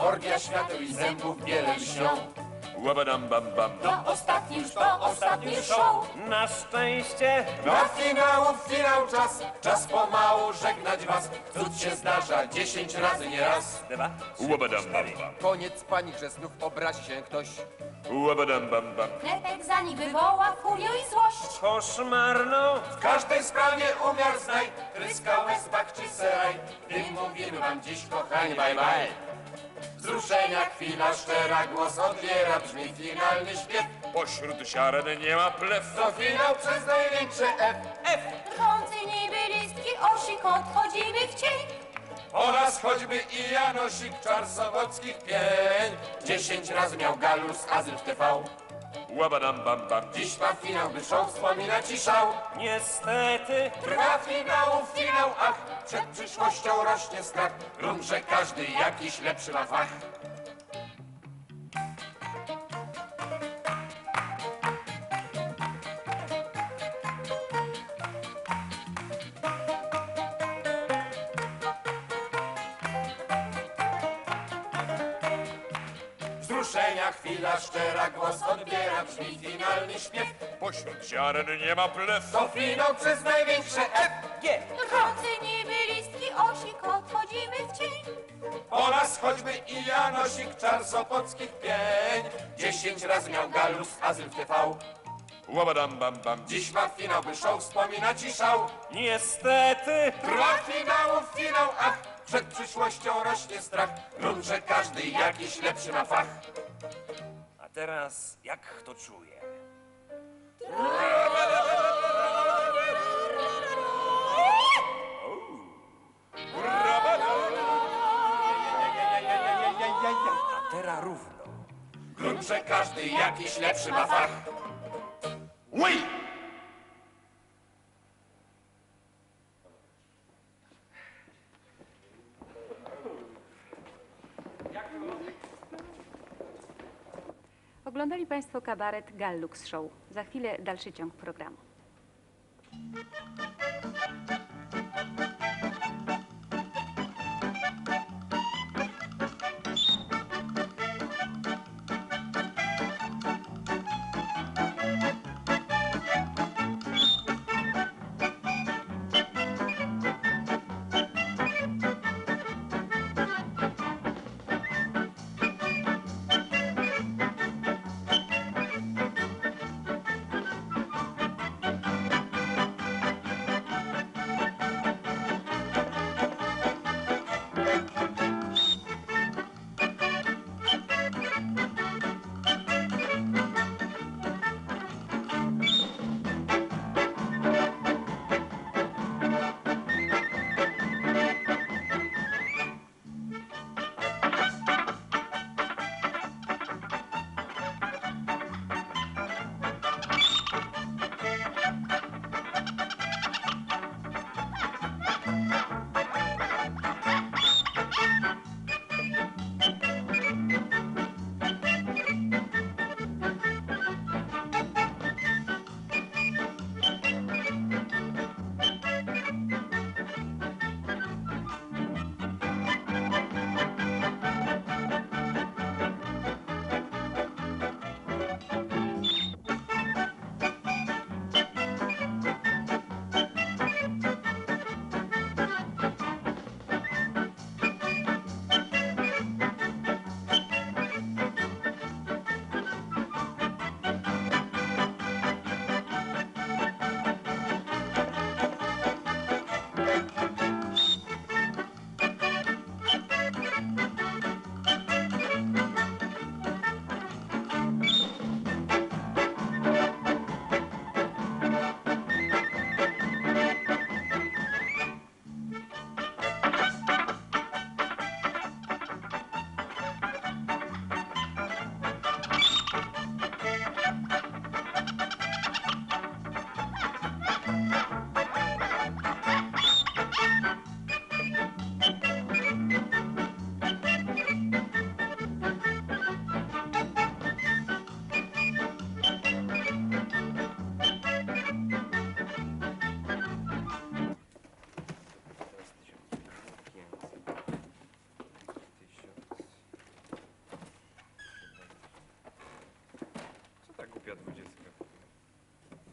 Orgia świateł i zębów wiele lśnią. Łabadam bam bam. To ostatni już show. Na szczęście Na finał czas. Czas pomału żegnać was. Cud się zdarza 10 razy, nie raz. dwa, Łabadam bam bam. Koniec pani, że znów obrazi się ktoś. Łabadam bam bam. Klepek za nich wywoła furię i złość. koszmarną. W każdej sprawie umiar znaj. Tryska łez, bak czy seraj. Tym mówimy wam dziś, kochani, bye bye. Wzruszenia chwila szczera, głos odbiera, brzmi finalny śpiew. Pośród ziaren nie ma plew. To finał przez największe F. Drżący niby listki osik, odchodzimy w cień. Oraz choćby i Janosik, czar sobockich pień. 10 razy miał Gallus, Azyl w TV. Łabadam bam bam. Dziś ma finał, by show wspomina ci szał. Niestety Trwa finałów finał, ach, przed przyszłością rośnie strach. Rum, że każdy jakiś lepszy ma fach. Wzruszenia chwila szczera, głos odbiera, brzmi finalny śpiew. Pośród ziaren nie ma plew. To finał przez największe F. Drżący niby listki osik, odchodzimy w cień. Oraz choćby i Janosik, czar sopockich pień. 10 razy miał Gallus, Azyl w TV. Łabadam bam bam. Dziś ma finał, by show wspomina ci szał. Niestety Trwa finałów finał, ach, przed przyszłością rośnie strach. Rum, że każdy jakiś lepszy ma fach. A teraz jak kto czuje? A teraz równo. Rum, że każdy jakiś lepszy ma fach. Ui! Oglądali Państwo kabaret Gallux Show. Za chwilę dalszy ciąg programu.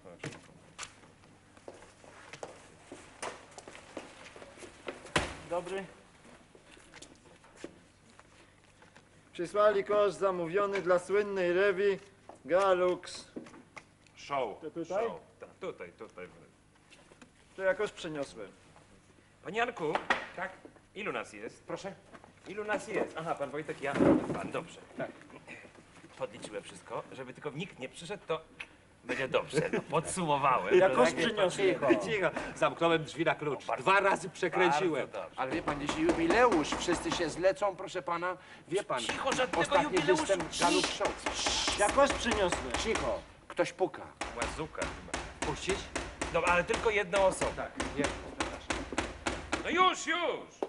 Dobry. Przysłali kosz zamówiony dla słynnej rewi Galux. Show. To tutaj? Show. Tak, tutaj. To jakoś przyniosłem. Panie Janku, tak? Ilu nas jest? Proszę. Ilu nas jest? Aha, pan Wojtek, ja. Pan, dobrze. Tak. Podliczyłem wszystko, żeby tylko nikt nie przyszedł, to będzie dobrze. No, podsumowałem. Jakoś Tak, przyniosłem. Cicho, zamknąłem drzwi na klucz. 2 razy przekręciłem. Bardzo dobrze. Ale wie pan, dzisiaj jubileusz, wszyscy się zlecą, proszę pana. Wie pan, Cicho, żadnego ostatni jubileuszu. występ Gallup Show. Jakoś przyniosłem. Cicho, ktoś puka. Łazuka chyba. Puścić? No, ale tylko jedną osobę. Tak, nie, przepraszam. No już!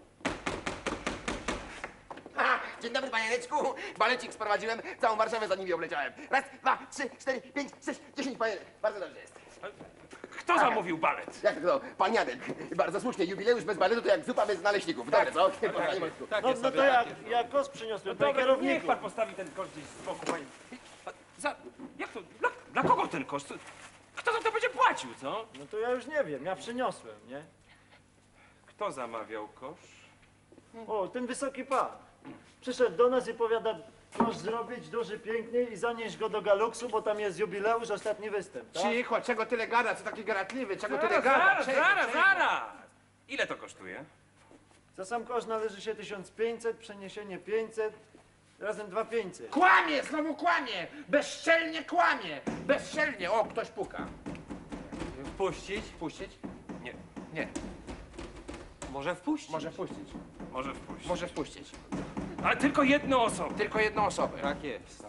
Dzień dobry, panie Janeczku. Balecik sprowadziłem, całą Warszawę za nimi obleciałem. Raz, dwa, 3, 4, 5, 6, 10, panie. Bardzo dobrze jest. Kto zamówił balet? Jak to? Pan Janek. Bardzo słusznie, jubileusz bez baletu to jak zupa bez naleśników. Dobre, co? Panie Wojtku. No to jakoś przyniosłem. Panie Dobra, niech kierowniku. pan postawi ten kosz gdzieś z boku, panie. Jak to? Dla kogo ten kosz? Kto za to będzie płacił, co? No to ja już nie wiem, ja przyniosłem, nie? Kto zamawiał kosz? O, ten wysoki pan. Przyszedł do nas i powiada, proszę zrobić duży, piękny i zanieść go do Galuxu, bo tam jest jubileusz, ostatni występ, tak? Cicho, czego tyle gada? Co taki garatliwy? Czego tyle gada? Zaraz, Czego, czego? zaraz! Ile to kosztuje? Za sam koszt należy się 1500, przeniesienie 500, razem 2500. Kłamie, znowu kłamie! Bezczelnie kłamie! Bezczelnie! O, ktoś puka. Wpuścić? Puścić? Nie. Nie. Może wpuścić? Może puścić. Może wpuść. Może wpuścić. Ale tylko jedną osobę. Tylko jedną osobę. Tak jest.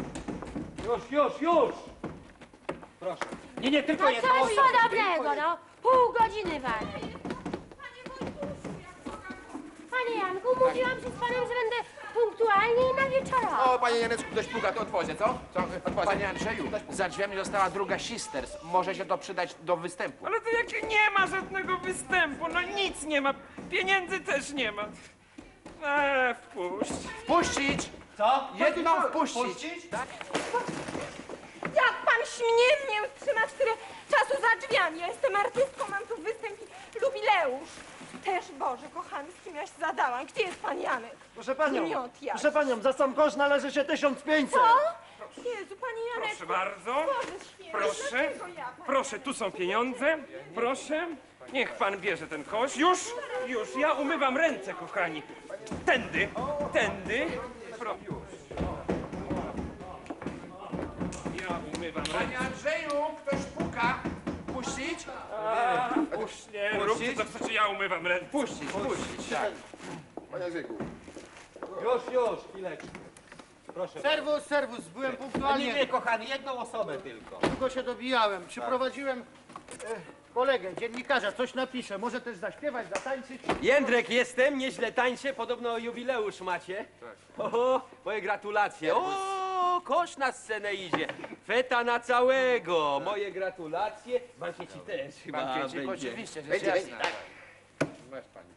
Już! Proszę. Nie, tylko No jedną coś osobę. podobnego, no. Pół godziny wali. Panie Janku, mówiłam się z panem, że będę punktualnie i na wieczorowo. O, panie Janeczku, ktoś puka, to otworzę, co? Panie Andrzeju, za drzwiami została druga Sisters. Może się to przydać do występu. Ale to jakie nie ma żadnego występu, no nic nie ma, pieniędzy też nie ma. Wpuść. Wpuścić! Co? Jedną wpuścić! Tak? Jak pan śmie mnie trzymać tyle czasu za drzwiami? Ja jestem artystką, mam tu występ i jubileusz. Też, Boże, kochany, z kim ja się zadałam? Gdzie jest pan Janek? Proszę panią, Gniot jakiś. proszę panią, za sam koszt należy się 1500. Co? Jezu, panie Janeczku. Proszę bardzo. Boże święty, Proszę. dlaczego ja, panie Proszę, tu są pieniądze. Proszę. Niech pan bierze ten kosz. Już. Ja umywam ręce, kochani. Tędy. Ja umywam ręce. Panie Andrzeju, ktoś puka. Puścić? Nie, róbcie co chcecie, ja umywam ręce. Puścić, tak. Panie Andrzejku. Już, chwileczkę. Proszę. Serwus, byłem punktualnie. Nie, kochany, jedną osobę tylko. Długo się dobijałem. Przyprowadziłem kolegę, dziennikarza, coś napiszę. Może też zaśpiewać, zatańczyć. Jędrek jestem, nieźle tańczę, podobno jubileusz macie. Tak. Oho, moje gratulacje. O, kosz na scenę idzie. Feta na całego. Moje gratulacje. Bankiecik też chyba Bankiecik, będzie. oczywiście, rzecz Będzie, jasna. tak. Weź pani.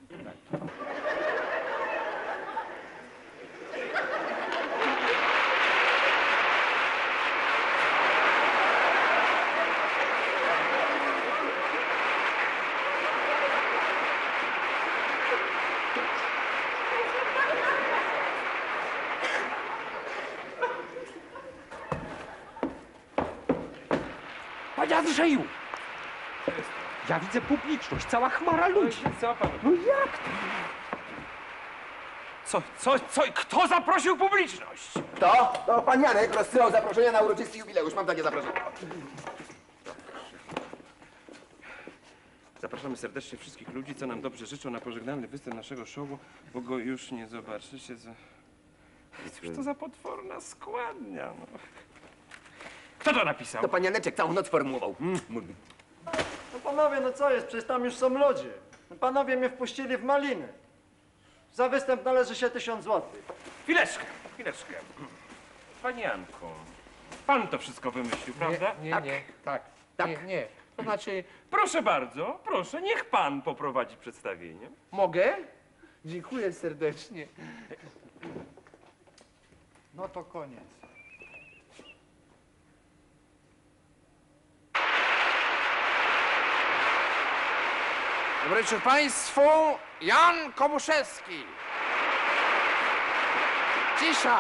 Panie Andrzeju! Ja widzę publiczność, cała chmara ludzi. Co pan? No jak to? Kto zaprosił publiczność? To pan Janek rozsyłał zaproszenia na uroczysty jubileusz. Mam takie zaproszenie. Zapraszamy serdecznie wszystkich ludzi, co nam dobrze życzą na pożegnalny występ naszego showu, bo go już nie zobaczycie za... Cóż to za potworna składnia, no. Kto to napisał? To pan Janeczek całą noc formułował. No panowie, no co jest, przecież tam już są ludzie. No panowie mnie wpuścili w maliny. Za występ należy się 1000 złotych. Chwileczkę. Panie Janku, pan to wszystko wymyślił, prawda? Nie. Tak. Nie. To znaczy, Proszę bardzo, proszę, niech pan poprowadzi przedstawienie. mogę? Dziękuję serdecznie. No to koniec. Dobry wieczór Państwu, Jan Komuszewski. Cisza.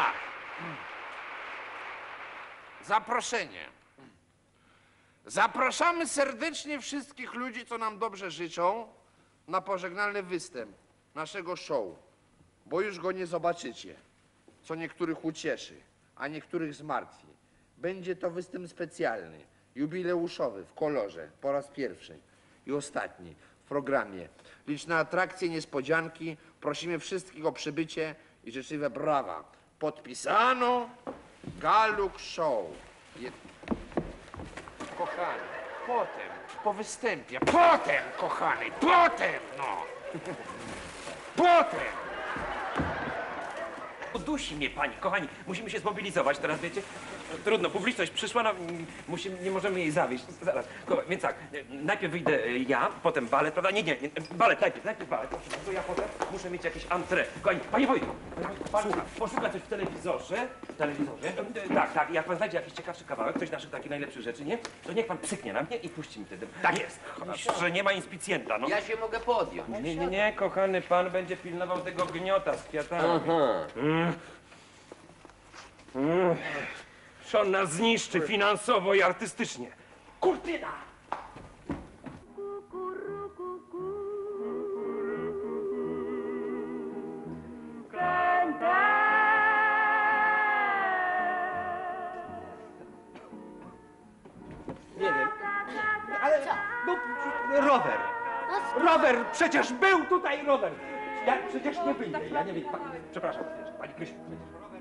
Zaproszenie. Zapraszamy serdecznie wszystkich ludzi, co nam dobrze życzą, na pożegnalny występ naszego show, bo już go nie zobaczycie, co niektórych ucieszy, a niektórych zmartwi. Będzie to występ specjalny, jubileuszowy, w kolorze, po raz pierwszy i ostatni w programie. Liczne atrakcje, niespodzianki. Prosimy wszystkich o przybycie i życzliwe brawa. Podpisano Galux Show. Kochany, potem, po występie, potem, kochany, potem, no. Potem. Udusi mnie pani, kochani, musimy się zmobilizować teraz, wiecie? Trudno, publiczność przyszła, no, nie możemy jej zawieść. Zaraz, więc tak, najpierw wyjdę ja, potem balet, prawda? Nie, balet, najpierw balet, proszę bardzo, ja potem muszę mieć jakieś entrée. Kochani, panie Wojtku, pan poszuka coś w telewizorze, tak, jak pan znajdzie jakiś ciekawszy kawałek, coś z naszych takich najlepszych rzeczy, nie? To niech pan psyknie na mnie i puści mi wtedy. Tak jest, że nie ma inspicjenta, no. Ja się mogę podjąć. Nie, kochany, pan będzie pilnował tego gniota z kwiatami. Że on nas zniszczy finansowo i artystycznie. Kurtyna! Nie wiem. Ale no, rower. Rower, przecież był tutaj rower. Ja przecież nie wyjdę, ja nie wyjdę. Przepraszam, pani Krysiu. Rower.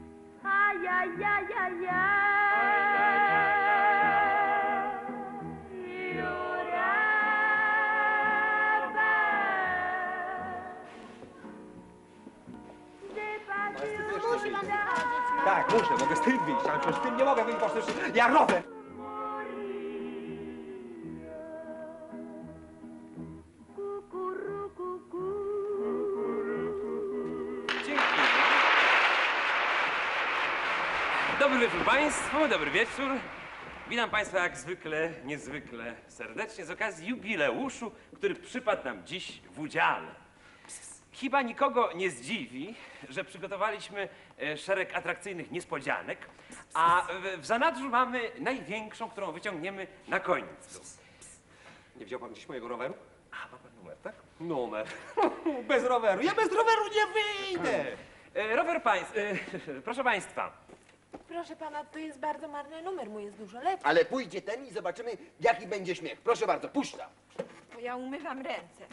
Tak, mogę z tym wyjść, ale przecież z tym nie mogę wyjść, bo przecież ja rower. Dobry wieczór Państwu, dobry wieczór. Witam Państwa jak zwykle, niezwykle serdecznie z okazji jubileuszu, który przypadł nam dziś w udziale. Chyba nikogo nie zdziwi, że przygotowaliśmy szereg atrakcyjnych niespodzianek, a w zanadrzu mamy największą, którą wyciągniemy na końcu. Nie wziął pan dziś mojego roweru? A, ma pan numer, tak? Numer. Bez roweru. Ja bez roweru nie wyjdę. Rower proszę Państwa. Proszę pana, to jest bardzo marny numer, mój jest dużo lepszy. Ale pójdzie ten i zobaczymy, jaki będzie śmiech. Proszę bardzo, puszczam. Bo ja umywam ręce.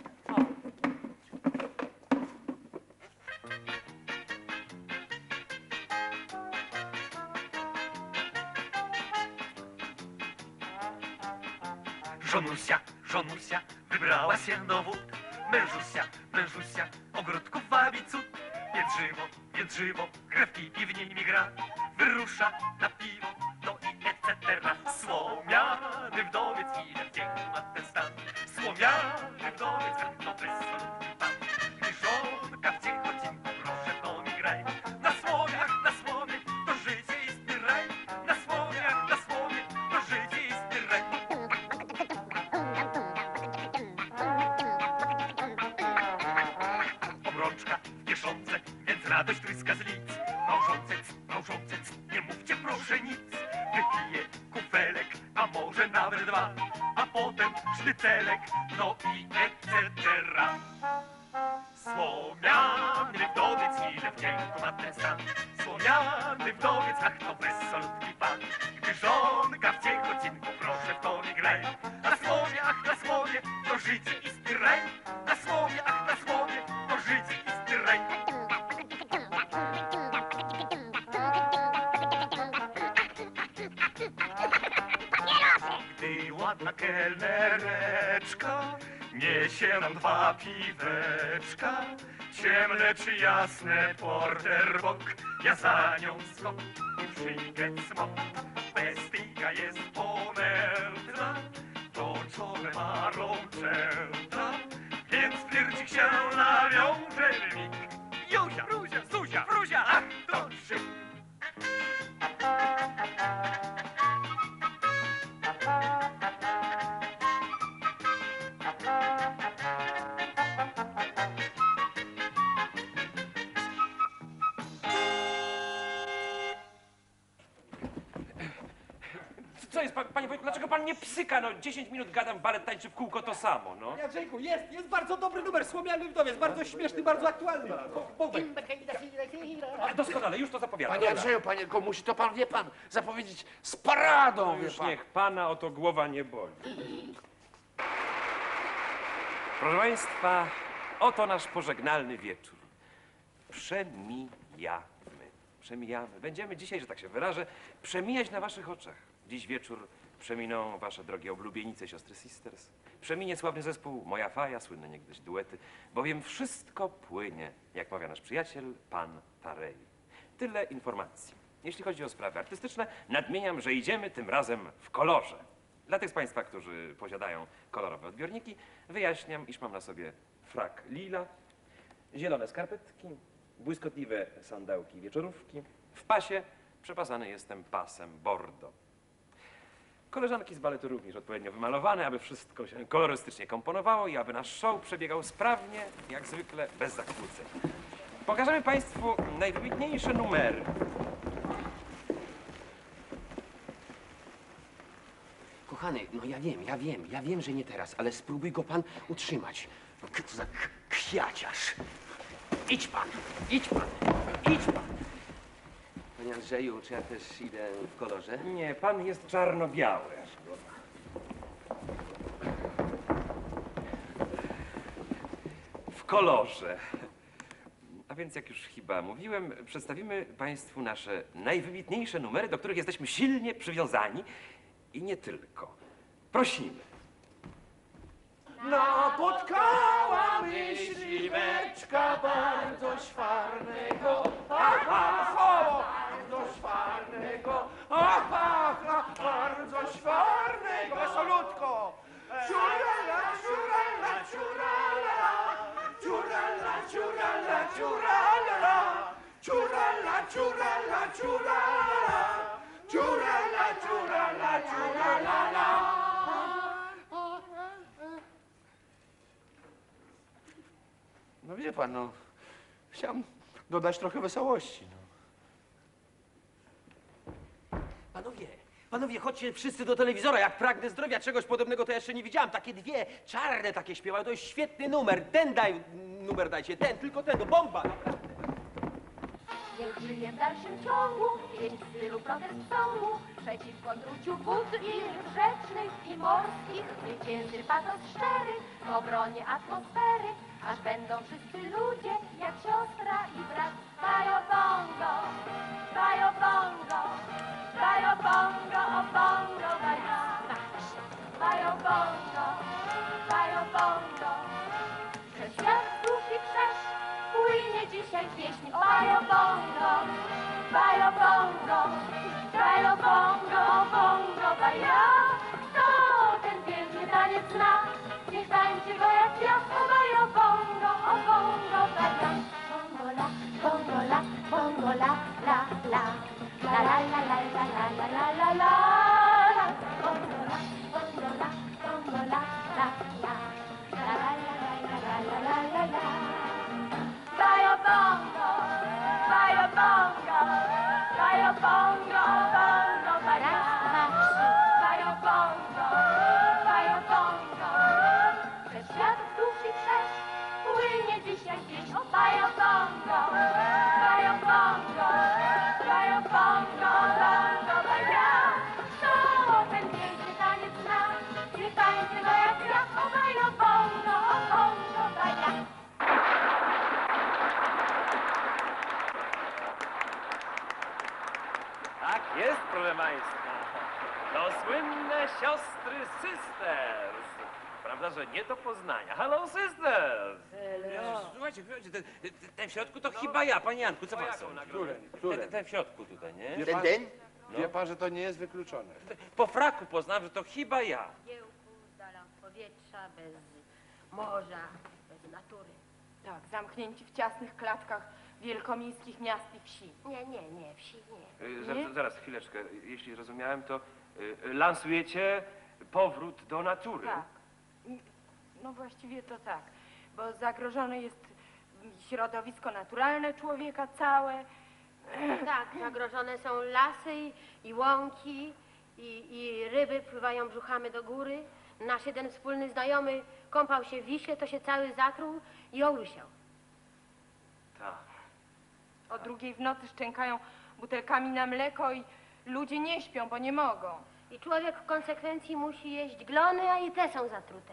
Żonusia, wybrała się do wód. Mężusia, ogródków wabi cud. Więc żywo, krew piwnie gra. Wyrusza na piwo, no i etc. Słomiany wdowiec, ile wdzięku ma ten stan. Słomiany wdowiec, to bezsolutny pan. Gdy żonka w ciechocinku, proszę to mi graj. Na słowie, to życie jest raj. Na słowie, to życie jest raj. Obrączka w kieszonce, więc radość tryska z lic. Małżoncec, nie mówcie proszę nic. Wypije kufelek, a może nawet dwa. A potem sztycelek, no i etc. Słomiany wdowiec, ile wdzięku ma ten stan. Słomiany wdowiec, ach to bezsolutny pan. Gdy żonka w ciechocinku, proszę w to nie graj. Na słowie, ach na słowie, to życie istny raj. Na słowie, ach na słowie, to życie istny raj. Gdy ładna kelnereczka niesie nam dwa piweczka, ciemne czy jasne, porter bok, ja za nią skok i przyjdę smok. Bestyjka jest ponętna, toczone ma rączęta, więc flircik się nawiąże w mig. Józia, Zuzia, Fruzia, ach to szyb. co jest, panie Wojtku, dlaczego pan nie psyka? No 10 minut gadam, balet tańczy w kółko, to samo, no. Jacejku, jest bardzo dobry numer, Słomiany Wdowiec, bardzo śmieszny, bardzo aktualny. Bobek. A doskonale, już to zapowiadam. Panie Andrzeju, panie Gomusi, to pan wie pan zapowiedzieć z paradą, wie Już pan. niech pana o to głowa nie boli. Proszę państwa, oto nasz pożegnalny wieczór. Przemijamy. Będziemy dzisiaj, że tak się wyrażę, przemijać na waszych oczach. Dziś wieczór przeminą wasze drogie oblubienice, siostry Sisters. Przeminie sławny zespół Moja Faja, słynne niegdyś duety, bowiem wszystko płynie, jak mawia nasz przyjaciel, pan Tarei. Tyle informacji. Jeśli chodzi o sprawy artystyczne, nadmieniam, że idziemy tym razem w kolorze. Dla tych z państwa, którzy posiadają kolorowe odbiorniki, wyjaśniam, iż mam na sobie frak lila, zielone skarpetki, błyskotliwe sandałki wieczorówki. W pasie przepasany jestem pasem bordo. Koleżanki z baletu również odpowiednio wymalowane, aby wszystko się kolorystycznie komponowało i aby nasz show przebiegał sprawnie, jak zwykle, bez zakłóceń. Pokażemy państwu najwybitniejsze numery. Kochany, no ja wiem, że nie teraz, ale spróbuj go pan utrzymać. No, co za kwiaciarz. Idź pan. Panie Andrzeju, czy ja też idę w kolorze? Nie, pan jest czarno-biały. W kolorze. A więc, jak już chyba mówiłem, przedstawimy państwu nasze najwybitniejsze numery, do których jesteśmy silnie przywiązani i nie tylko. Prosimy. Napotkała myśliweczka bardzo szwarnego, bardzo szwarnego, bardzo szwarnego. Wesolutko! Ciurala, ciurala, ciurala, ciurala, ciurala, ciurala, ciurala, ciurala, ciurala, ciurala, ciurala, ciurala. No wie pan, no, chciałem dodać trochę wesołości, no. Panowie, chodźcie wszyscy do telewizora, jak pragnę zdrowia, czegoś podobnego to ja jeszcze nie widziałam. Takie dwie, czarne takie śpiewają, to jest świetny numer. Numer dajcie, tylko ten, no bomba, naprawdę. Niech żyje w dalszym ciągu pieśń w stylu protest psołu przeciwko druciu wód i grzecznych i morskich, zwycięży patos szczery w obronie atmosfery, aż będą wszyscy ludzie jak siostra i brat. Bajo bongo, bajo bongo, bajo bongo, o bongo, bajo, bajo bongo, bajo bongo. Przez świat dusz i krzeż płynie dzisiaj pieśń o bajo bongo, bajo bongo, bajo bongo, o bongo, bajo. Kto ten piękny taniec zna, niech tańczy go jak ja, o bajo bongo, bajo. Bongo la, bongo la, la, la, la, la, la, la, la, la, la, la, la, bongo la, bongo la, bongo la, la, la, la, la, la, la, la, la, la. Bajo bongo, bajo bongo, bajo bongo, bongo, bajo, bajo bongo, bajo bongo. Przez świat dusz i krzeż płynie dzisiaj pieśń o bajo bongo, bajo bongo, bajo bongo, bongo, bajo. Kto ten piękny taniec zna, niech tańczy go jak ja, o bajo bongo, bajo. Tak jest, proszę państwa. To słynne siostry Sisters. Prawda, że nie do poznania. Hello, Sisters! Słuchajcie, ten w środku to chyba ja, panie Janku, co pan sądzi? Ten w środku tutaj, nie? Wie pan, że to nie jest wykluczone. Po fraku poznałem, że to chyba ja. Kiełku z dala powietrza, bez morza, bez natury. Tak, zamknięci w ciasnych klatkach wielkomiejskich miast i wsi. Nie, wsi nie. Zaraz, chwileczkę. Jeśli rozumiałem, to lansujecie powrót do natury. Tak. No właściwie to tak, bo zagrożone jest środowisko naturalne człowieka całe. Tak, zagrożone są lasy i łąki i ryby pływają brzuchami do góry. Nasz jeden wspólny znajomy kąpał się w Wiśle, to się cały zakrył i olusiał. Tak. O 2 w nocy szczękają butelkami na mleko i ludzie nie śpią, bo nie mogą. I człowiek w konsekwencji musi jeść glony, a i te są zatrute.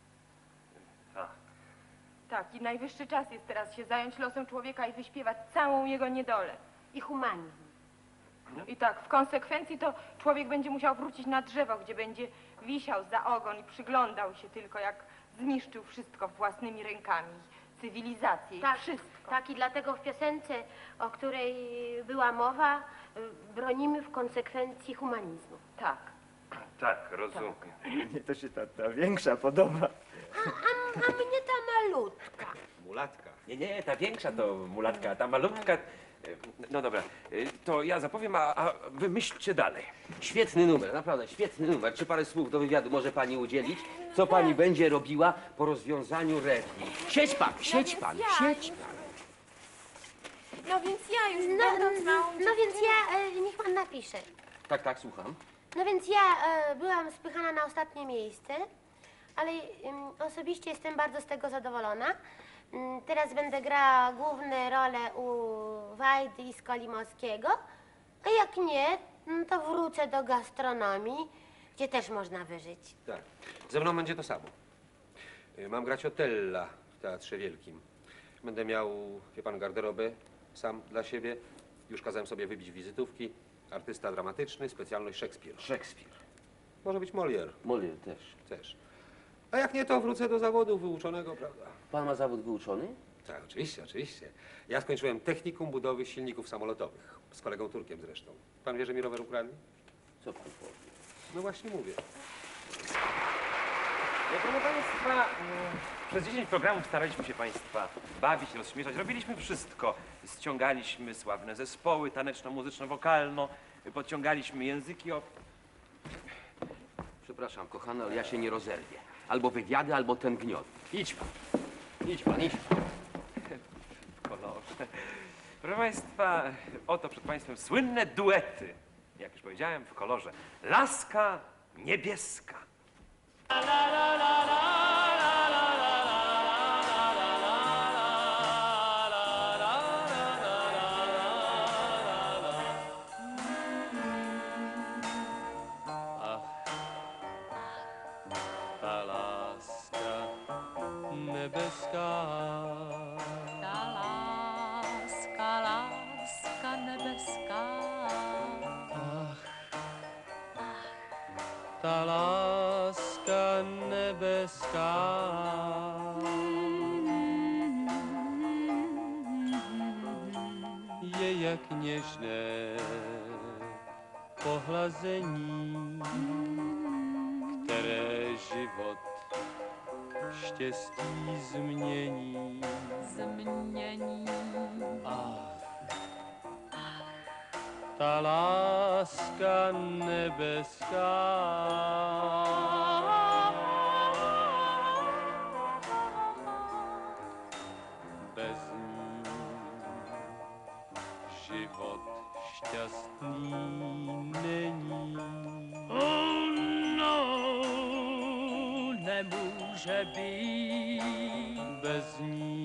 Tak, i najwyższy czas jest teraz się zająć losem człowieka i wyśpiewać całą jego niedolę. I humanizm. I tak, w konsekwencji to człowiek będzie musiał wrócić na drzewo, gdzie będzie wisiał za ogon i przyglądał się tylko, jak zniszczył wszystko własnymi rękami. Cywilizację i wszystko. Tak, i dlatego w piosence, o której była mowa, bronimy w konsekwencji humanizmu. Tak. Tak, rozumiem. Mnie to się ta większa podoba. A mnie ta malutka. Mulatka. Nie, ta większa to mulatka, ta malutka... No dobra, to ja zapowiem, a wy myślcie dalej. Świetny numer, naprawdę świetny numer. Czy parę słów do wywiadu może pani udzielić? Co pani będzie robiła po rozwiązaniu repli? Siedź pan, siedź pan, siedź pan. No więc ja już No więc ja, niech pan napisze. Tak, słucham. No więc ja byłam spychana na ostatnie miejsce, ale osobiście jestem bardzo z tego zadowolona. Teraz będę grała główne role u Wajdy i Skolimowskiego, a jak nie, to wrócę do gastronomii, gdzie też można wyżyć. Tak. Ze mną będzie to samo. Mam grać Otella w Teatrze Wielkim. Będę miał, wie pan, garderobę sam dla siebie. Już kazałem sobie wybić wizytówki. Artysta dramatyczny, specjalność Szekspir. Szekspir. Może być Molière. Molière też. Też. A jak nie, to wrócę do zawodu wyuczonego, prawda? Pan ma zawód wyuczony? Tak, oczywiście. Ja skończyłem technikum budowy silników samolotowych. Z kolegą Turkiem zresztą. Pan wie, że mi rower ukradli? Co pan powie? No właśnie mówię. Proszę państwa, przez 10 programów staraliśmy się państwa bawić, rozśmieszać. Robiliśmy wszystko. Ściągaliśmy sławne zespoły taneczno-muzyczno-wokalno, podciągaliśmy języki Przepraszam, kochany, ale ja się nie rozerwię. Albo wywiady, albo ten gniot. Idź pan. Idź pan. w kolorze. Proszę państwa, oto przed państwem słynne duety. Jak już powiedziałem, w kolorze. Laska niebieska. Ta laska niebieska. Ta laska niebieska. Ta laska niebieska. Je jak nieżne pohlazení, které život štěstí změní. Změní. Ta láska nebeská. Bez ní život šťastný není. Oh no, nemůže být. Bez ní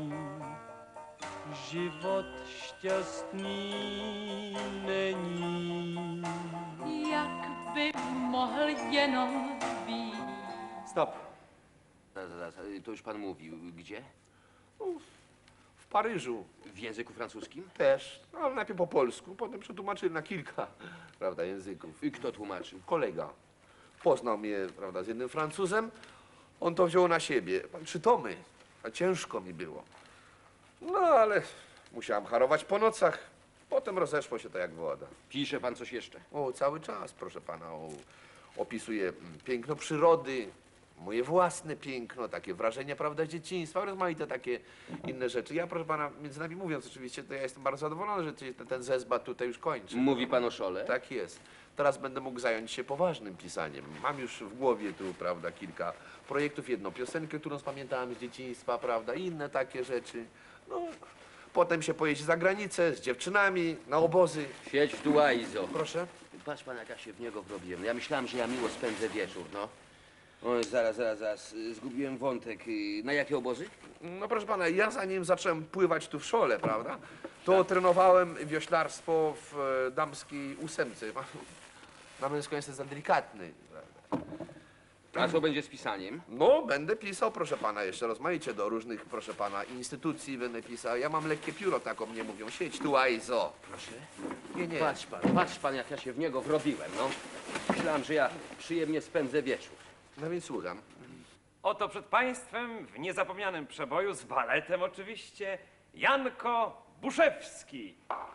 život šťastný není. Jak by mohl jenom být. Stop. Zaraz, to już pan mówił. Gdzie? W Paryżu. W języku francuskim? Też, no, ale najpierw po polsku, potem przetłumaczyli na kilka, prawda, języków. I kto tłumaczył? Kolega. Poznał mnie, prawda, z jednym Francuzem. On to wziął na siebie. 3 tomy, a ciężko mi było. No, ale musiałem harować po nocach. Potem rozeszło się to jak woda. Pisze pan coś jeszcze? O, cały czas, proszę pana. Opisuję piękno przyrody, moje własne piękno, takie wrażenia, prawda, z dzieciństwa, rozmaite takie inne rzeczy. Ja, proszę pana, między nami mówiąc oczywiście, to ja jestem bardzo zadowolony, że ten zezbat tutaj już kończy. Mówi pan o szole? Tak jest. Teraz będę mógł zająć się poważnym pisaniem. Mam już w głowie tu, prawda, kilka projektów, jedną piosenkę, którą spamiętałem z dzieciństwa, prawda, i inne takie rzeczy. No, potem się pojeździ za granicę z dziewczynami, na obozy. Siedź tu, Łajzo. Proszę. patrz pan, jak ja się w niego wrobiłem. Ja myślałem, że ja miło spędzę wieczór, no. Oj, zaraz. Zgubiłem wątek. Na jakie obozy? No proszę pana, ja zanim zacząłem pływać tu w szole, prawda, to trenowałem wioślarstwo w damskiej ósemce. Na męsko jestem za delikatny. A co będzie z pisaniem? No, będę pisał, proszę pana, jeszcze rozmaicie do różnych, proszę pana, instytucji będę pisał. Ja mam lekkie pióro, tak o mnie mówią. Siedź tu, Aizo. Proszę? Nie. Patrz pan, jak ja się w niego wrobiłem, no. Myślałem, że ja przyjemnie spędzę wieczór. No więc słucham. Oto przed państwem w niezapomnianym przeboju z baletem oczywiście Janko Buszewski.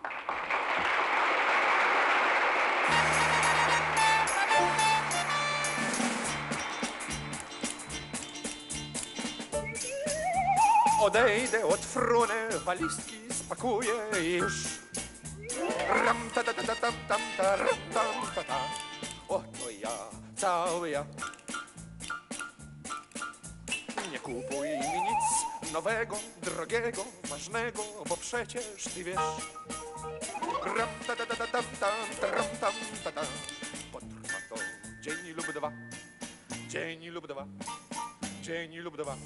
Odejdę od fruny, walizki spakuję i już. Ram ta ta ta ta tam ta ram tam ta ta. Oto ja, cały ja. Nie kupuj mi nic nowego, drogiego, ważnego, bo przecież ty wiesz. Ram ta ta ta ta tam tam ram tam ta ta. Potrwa to dzień lub dwa, dzień lub dwa, dzień lub dwa.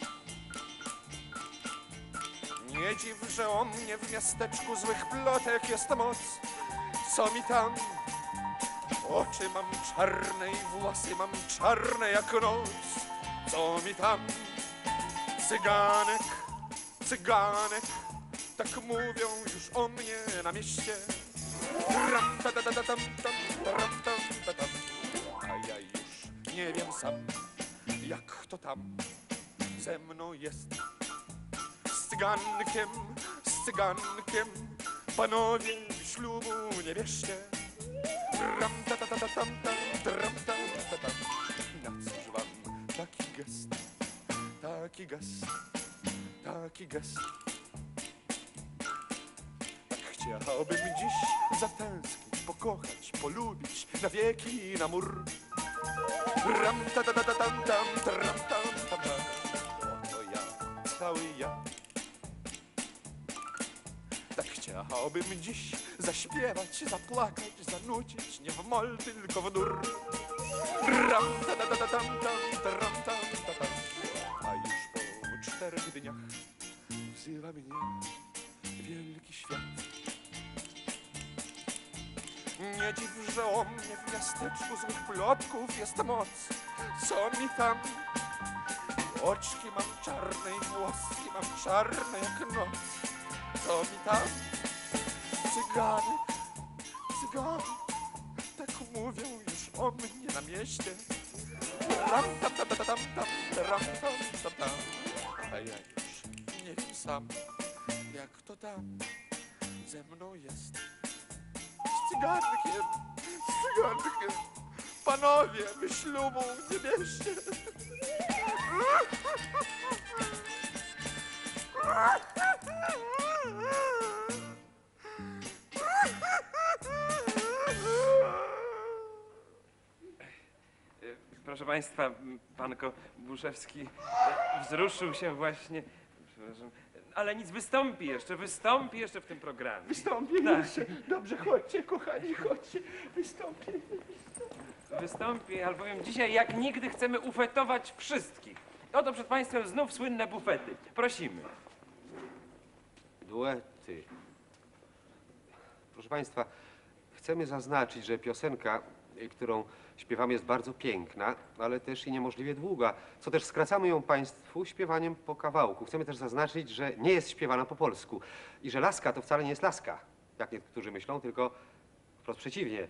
Nie dziw, że o mnie w miasteczku złych plotek jest moc. Co mi tam? Oczy mam czarne i włosy mam czarne jak noc. Co mi tam? Cyganek, tak mówią już o mnie na mieście. Ram ta ta ta ta tam tam ram tam ta tam. A ja już nie wiem sam, jak to tam ze mną jest. Z cygankiem, panowie ślubu nie bierzcie. Ram ta ta ta ta tam tam ram tam ta tam. Na cóż wam taki gest. Tak chciałbym dziś zatęsknić, pokochać, polubić na wieki i na mur. Ram ta ta ta ta tam tam ram tam ta tam. Oto ja, cały ja. Tak chciałbym dziś zaśpiewać, zapłakać, zanucić, nie w mol, tylko w dur. Ram ta ta ta ta tam tam ram tam ta tam. A już po 4 dniach wzywa mnie wielki świat. Nie dziw, że o mnie w miasteczku złych plotków jest moc. Co mi tam? Oczki mam czarne i włoski mam czarne jak noc. Co mi tam? Cyganek, tak mówią już o mnie na mieście. Ram tam tam tam tam tam ram tam tam tam. A ja już nie wiem sam, jak to tam ze mną jest. Z cygankiem, panowie, wy ślubu nie bierzcie. Proszę państwa, panko Buszewski wzruszył się właśnie, przepraszam, ale nic, wystąpi jeszcze w tym programie. Wystąpię jeszcze. Dobrze, chodźcie, kochani, chodźcie. Wystąpi, albowiem dzisiaj jak nigdy chcemy ufetować wszystkich. Oto przed państwem znów słynne bufety. Prosimy. Duety. Proszę państwa, chcemy zaznaczyć, że piosenka, którą śpiewamy, jest bardzo piękna, ale też i niemożliwie długa, co też skracamy ją państwu śpiewaniem po kawałku. Chcemy też zaznaczyć, że nie jest śpiewana po polsku i że laska to wcale nie jest laska, jak niektórzy myślą, tylko wprost przeciwnie.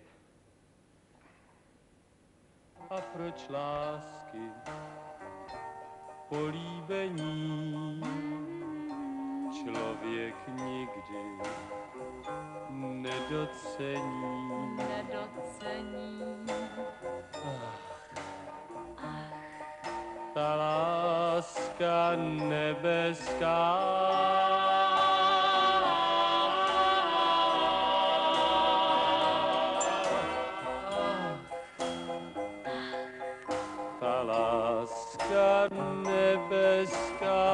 A proč lásky políbení člověk nikdy nedocení. Ta láska nebeská ta láska nebeská.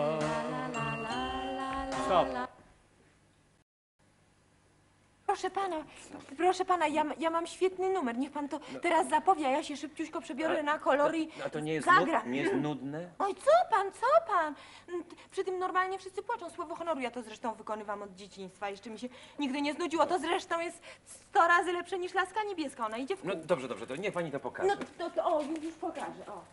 Proszę pana, proszę pana, ja mam świetny numer. Niech pan to teraz zapowie, a ja się szybciuśko przebiorę na kolor i A to nie jest, zagram. nie jest nudne? Oj, co pan? Przy tym normalnie wszyscy płaczą. Słowo honoru, ja to zresztą wykonywam od dzieciństwa. Jeszcze mi się nigdy nie znudziło. To zresztą jest 100 razy lepsze niż laska niebieska. Ona idzie w No kół. dobrze, to niech pani to pokaże. No to o, już pokażę, o.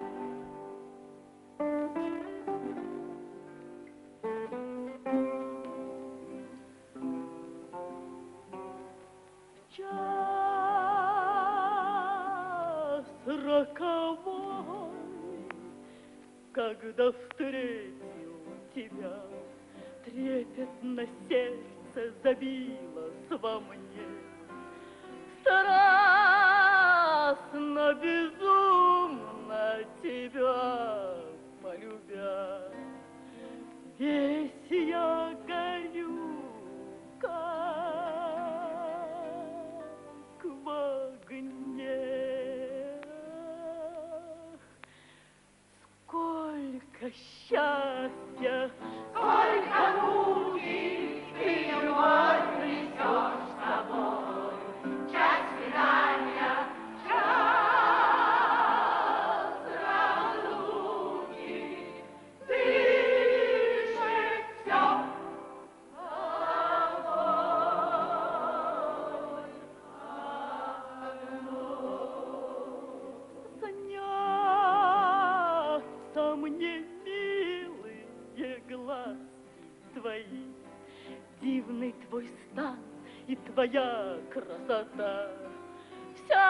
Час роковой, когда встретил тебя, трепетно сердце забилось во мне. Страстно, безумно тебя полюбя, весь я горю, как в огне. Сколько счастья, сколько муки, ты любовь несешь с собой. Час свидания, час разлуки, дышит всё снятся мне милые глазки твои, дивный твой стан и твоя красота. Вся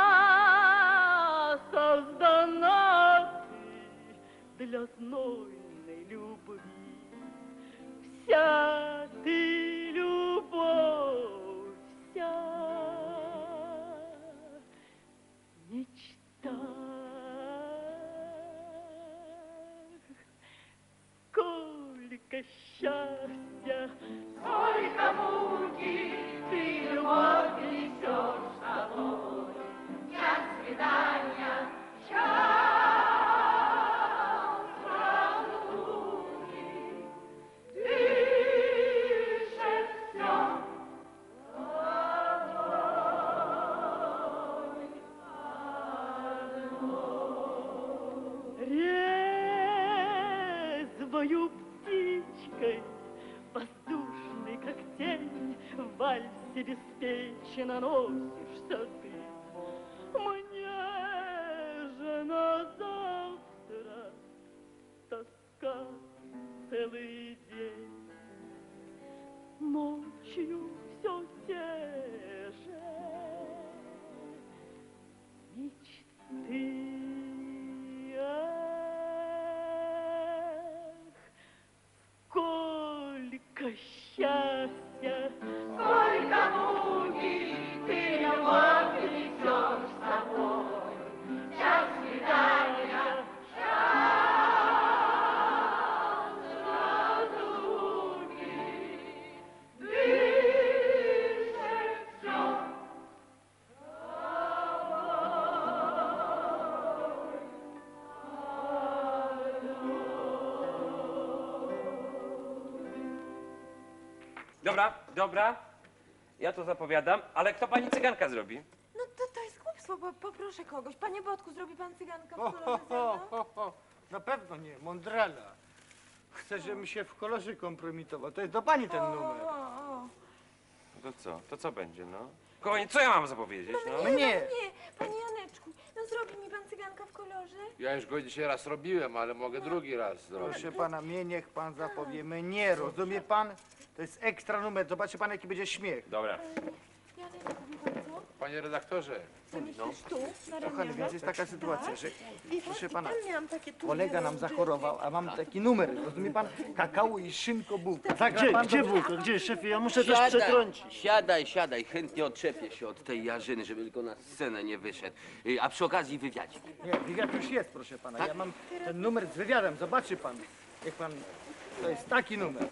создана ты для знойной любви. Вся ты любовь, вся мечта. Сколько счастья, сколько муки, ты любовь несешь с собой. Час свидания, час разлуки, дышит всё резвою птичкой, воздушный, как тень, в вальсе беспечно носишься ты. Мне же на завтра тоска целый день. Ночью все те же мечты. Сколько счастья, сколько муки, ты любовь несешь с собой. Час свидания, час разлуки, дышит всё Dobra. Ja to zapowiadam, ale kto pani cyganka zrobi? No to jest głupstwo, poproszę kogoś. Panie Bodku, zrobi pan cyganka w kolorze ze mną? Na pewno nie, Mondrala. Chcę, żebym się w kolorze kompromitował. To jest do pani ten numer. To co będzie, no? Kochanie, co ja mam zapowiedzieć, no? Nie, panie Janeczku, no zrobi mi pan cyganka w kolorze? Ja już go dzisiaj raz robiłem, ale mogę drugi raz zrobić. Proszę pana, mnie niech pan zapowie. Mnie, rozumie pan? To jest ekstra numer. Zobaczy pan, jaki będzie śmiech. Dobra. Janeczku, wie pan co? Panie redaktorze. Zamyślisz tu, na Kochany, ramiona? więc jest taka sytuacja, że, proszę pana, miałam takie tu kolega nam zachorował, a mam taki numer, rozumie pan? Kakao i szynko bułka. Zagra pan Gdzie do- bułka? Gdzie, szefie? Ja muszę też przetrącić. Siadaj, chętnie odczepię się od tej jarzyny, żeby tylko na scenę nie wyszedł. A przy okazji wywiadzik. Nie, wywiad już jest, proszę pana. Ja mam ten numer z wywiadem, zobaczy pan. Niech pan, to jest taki numer.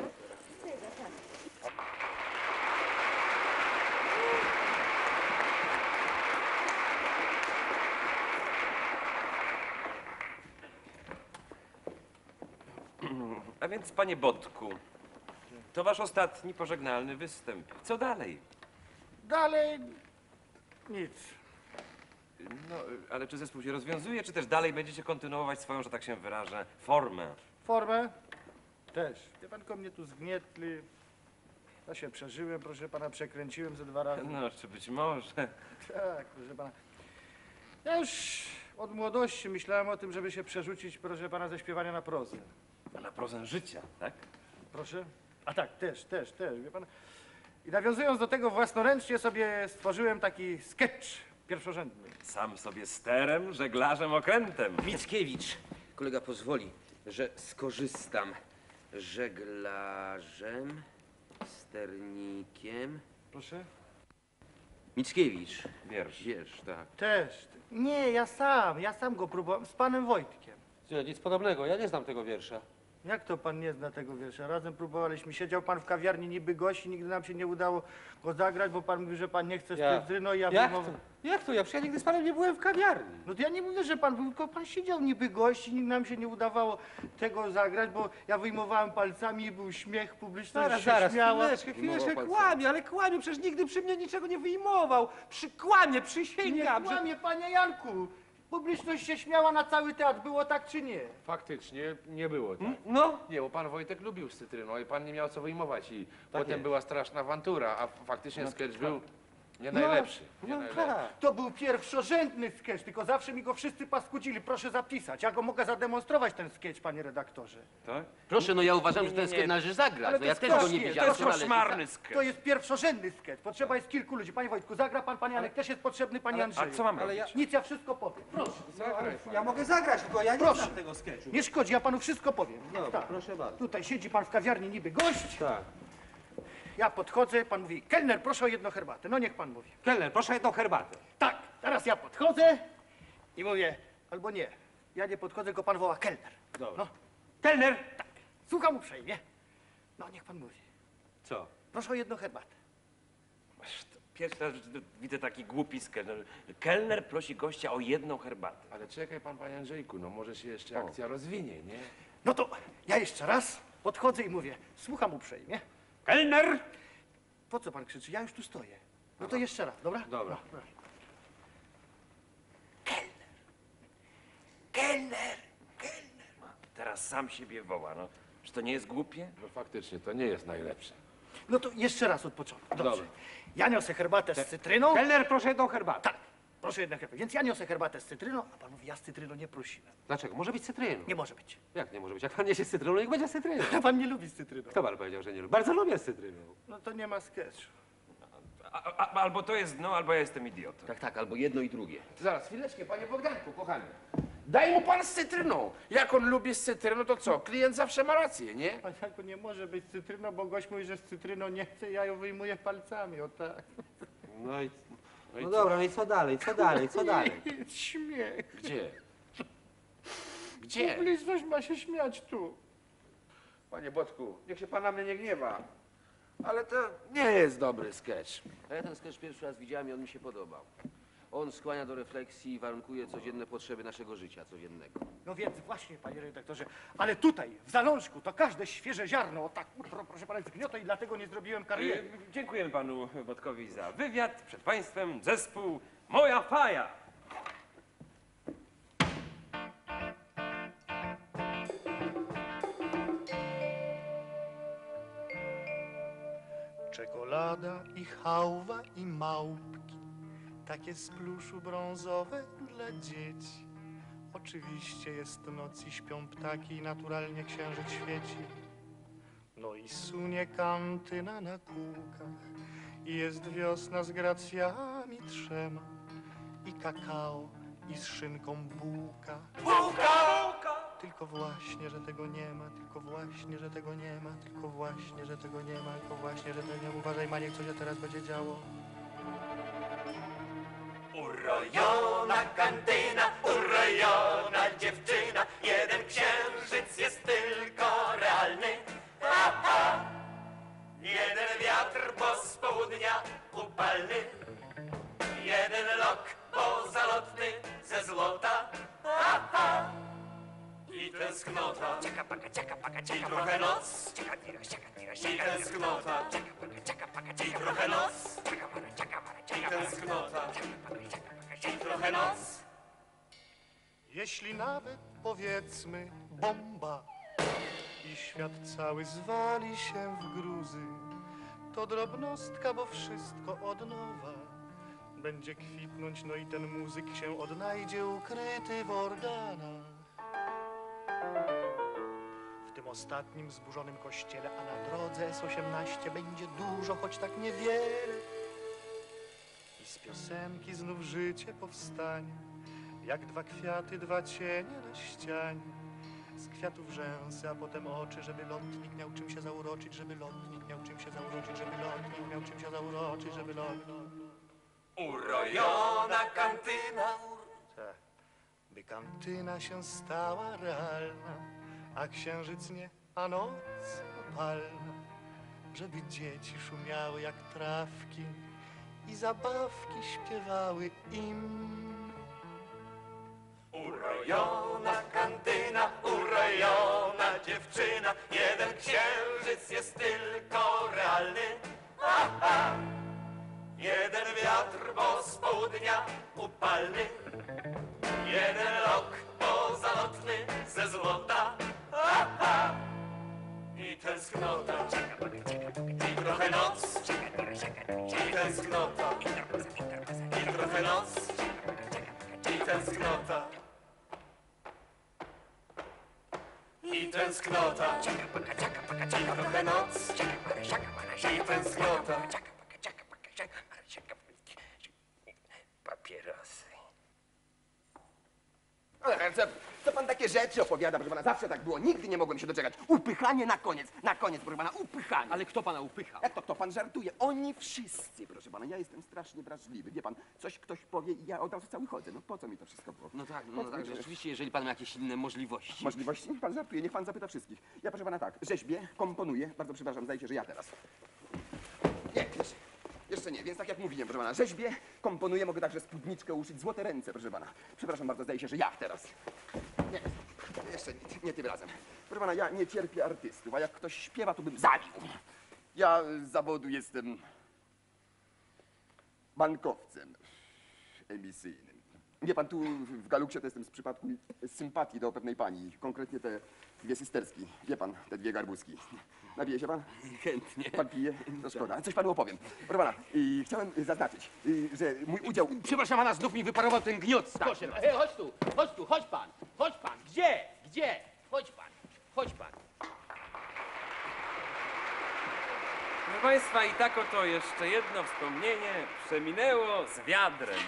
A więc, panie Bodku, to wasz ostatni pożegnalny występ. Co dalej? dalej nic. No, ale czy zespół się rozwiązuje, czy też dalej będziecie kontynuować swoją, że tak się wyrażę, formę? Formę? Też. Wie pan, mnie tu zgnietli. Ja się przeżyłem, proszę pana, przekręciłem ze 2 razy. No, czy być może. Tak, proszę pana. Ja już od młodości myślałem o tym, żeby się przerzucić, proszę pana, ze śpiewania na prozę. Na prozę życia, tak? Proszę? A tak, też, wie pan. I nawiązując do tego własnoręcznie sobie stworzyłem taki sketch pierwszorzędny. Sam sobie sterem, żeglarzem, okrętem. Mickiewicz, kolega pozwoli, że skorzystam żeglarzem, sternikiem. Proszę? Mickiewicz. Wiersz. Wiersz, tak. Też. Nie, ja sam go próbowałem, z panem Wojtkiem. Nie, nic podobnego, ja nie znam tego wiersza. Jak to pan nie zna tego wiersza? Razem próbowaliśmy, siedział pan w kawiarni niby gość i nigdy nam się nie udało go zagrać, bo pan mówił, że pan nie chce z cytryną i ja Jak wyjmowałem. to? Jak to? Ja przecież nigdy z panem nie byłem w kawiarni. No to ja nie mówię, że pan był, tylko pan siedział niby gość i nigdy nam się nie udawało tego zagrać, bo ja wyjmowałem palcami i był śmiech, publiczność się śmiała. Chwileczkę, kłamie, ale kłamie, przecież nigdy przy mnie niczego nie wyjmował. Kłamie, Nie przysięgam, że... kłamie, panie Janku. Publiczność się śmiała na cały teatr, było tak czy nie? Faktycznie nie było tak. No. Nie, bo pan Wojtek lubił z cytryną i pan nie miał co wyjmować i potem była straszna awantura, a faktycznie sketch był nie najlepszy. Nie najlepszy. To był pierwszorzędny sketch, tylko zawsze mi go wszyscy paskudzili. Proszę zapisać, ja go mogę zademonstrować, ten sketch, panie redaktorze. Tak? Proszę, no ja uważam, że ten sketch należy zagrać. Ale No ja to też jest go nie koszmar, widziałem. to jest koszmarny sketch. To jest pierwszorzędny sketch, potrzeba jest kilku ludzi. Panie Wojtku, zagra pan, panie Janek też jest potrzebny, panie Andrzeju. A co mam robić? Nic, ja wszystko powiem. Proszę. Ja mogę zagrać, tylko ja nie Proszę. znam tego sketchu. Nie szkodzi, ja panu wszystko powiem. Dobra, proszę bardzo. Tutaj siedzi pan w kawiarni niby gość. Tak. Ja podchodzę, pan mówi, kelner, proszę o jedną herbatę. No niech pan mówi. Kelner, proszę jedną herbatę. Tak, teraz ja podchodzę i mówię, albo nie. Ja nie podchodzę, tylko pan woła kelner. Dobra. No, Kelner! tak. Słucham uprzejmie. No niech pan mówi. Co? Proszę o jedną herbatę. Pierwszy raz widzę taki głupi sketch. Kelner prosi gościa o jedną herbatę. Ale czekaj pan, panie Andrzejku, no może się jeszcze akcja rozwinie, nie? No to ja jeszcze raz podchodzę i mówię, słucham uprzejmie. Kelner! Po co pan krzyczy? Ja już tu stoję. No to jeszcze raz, dobra? Dobra. No, kelner, kelner. Teraz sam siebie woła, no. Czy to nie jest głupie? No faktycznie, to nie jest najlepsze. No to jeszcze raz od początku. Dobrze. Dobra. Ja niosę herbatę z cytryną. Kelner, proszę jedną herbatę. Tak, proszę jedną herbatę. Więc ja niosę herbatę z cytryną, a pan mówi, ja z cytryną nie prosiłem. Dlaczego? Może być cytryną. Nie może być. Jak nie może być? Jak pan niesie z cytryną, niech będzie z cytryną. A pan nie lubi z cytryną. Kto pan powiedział, że nie lubi? Bardzo lubię z cytryną. No to nie ma sketchu. Albo to jest no, albo ja jestem idiotą. Tak, tak, albo jedno i drugie. Zaraz, chwileczkę, panie Bogdanku, kochany. Daj mu pan z cytryną. Jak on lubi z cytryną, to co? Klient zawsze ma rację, nie? Panie Janku, nie może być z cytryną, bo gość mówi, że z cytryną nie chce, ja ją wyjmuję palcami, o tak. No dobra, no i co dalej, co dalej, co dalej? Jest śmiech. Gdzie? Gdzie? Publiczność ma się śmiać tu. Panie Botku, niech się pan na mnie nie gniewa. Ale to nie jest dobry sketch. A ja ten sketch pierwszy raz widziałem i on mi się podobał. On skłania do refleksji i warunkuje codzienne potrzeby naszego życia codziennego. No więc właśnie, panie redaktorze, ale tutaj, w zalążku, to każde świeże ziarno, o tak, proszę pana, zgniotło i dlatego nie zrobiłem kariery. Dziękujemy panu Wodkowi za wywiad. Przed państwem zespół Moja Faja. Czekolada i chałwa i małpki, takie z pluszu brązowe dla dzieci. Oczywiście jest noc i śpią ptaki i naturalnie księżyc świeci. No i sunie kantyna na kółkach i jest wiosna z gracjami 3 i kakao i z szynką bułka. Tylko właśnie, że tego nie ma, tylko właśnie, że tego nie ma, tylko właśnie, że tego nie ma, tylko właśnie, że tego nie ma. Uważaj, Maniek, co się teraz będzie działo. Urojona kantyna, urojona dziewczyna, jeden księżyc jest tylko realny. Aha! Jeden wiatr, bo z południa upalny, jeden lok pozalotny ze złota. Aha! I tęsknota tęsknota, i trochę noc, i tęsknota, i trochę noc, i tęsknota, i trochę noc. Jeśli nawet powiedzmy bomba i świat cały zwali się w gruzy, to drobnostka, bo wszystko od nowa będzie kwitnąć, no i ten muzyk się odnajdzie ukryty w organach. W tym ostatnim zburzonym kościele, a na drodze S18 będzie dużo, choć tak niewiele. I z piosenki znów życie powstanie, jak dwa kwiaty, dwa cienie na ścianie. Z kwiatów rzęsy, a potem oczy, żeby lotnik miał czym się zauroczyć, żeby lotnik miał czym się zauroczyć, żeby lotnik miał czym się zauroczyć, żeby lotnik... Urojona kantyna. Tak, by kantyna się stała realna, a księżyc nie, a noc upalna. Żeby dzieci szumiały jak trawki i zabawki śpiewały im. Urojona kantyna, urojona dziewczyna, jeden księżyc jest tylko realny. Aha! Jeden wiatr, bo z południa upalny, jeden rok pozalotny ze złota. Aha! I tęsknota, i trochę noc, i tęsknota, i trochę noc, i tęsknota. I tęsknota, i trochę noc, i tęsknota. Papierosy. Ale co pan takie rzeczy opowiada, proszę pana? Zawsze tak było, nigdy nie mogłem się doczekać. Upychanie na koniec, proszę pana, upychanie. Ale kto pana upychał? Jak to kto? Pan żartuje. Oni wszyscy, proszę pana. Ja jestem strasznie wrażliwy. Wie pan, coś ktoś powie i ja od razu cały chodzę. No po co mi to wszystko było? No tak, Po co mi to? rzeczywiście, jeżeli pan ma jakieś inne możliwości. Możliwości? Pan żartuje, niech pan zapyta wszystkich. Ja, proszę pana, tak, rzeźbię, komponuję. Bardzo przepraszam, zdaje się, że ja teraz. Nie, jeszcze nie, więc tak jak mówiłem, proszę pana, rzeźbię, komponuję, mogę także spódniczkę uszyć, złote ręce, proszę pana. Przepraszam bardzo, zdaje się, że ja teraz. Nie, jeszcze nie tym razem. Proszę pana, ja nie cierpię artystów, a jak ktoś śpiewa, to bym zabił. Ja z zawodu jestem bankowcem emisyjnym. Wie pan, tu w Galuksie to jestem z przypadku sympatii do pewnej pani, konkretnie te dwie systerski. Wie pan, te dwie garbuzki. Napije się pan? Chętnie. Pan pije? To szkoda. Coś panu opowiem. Proszę pana, chciałem zaznaczyć, że mój udział... Przepraszam pana, znów mi wyparował ten gniot. Proszę, chodź pan. Gdzie? Chodź pan. Proszę państwa, i tak oto jeszcze jedno wspomnienie przeminęło z wiadrem.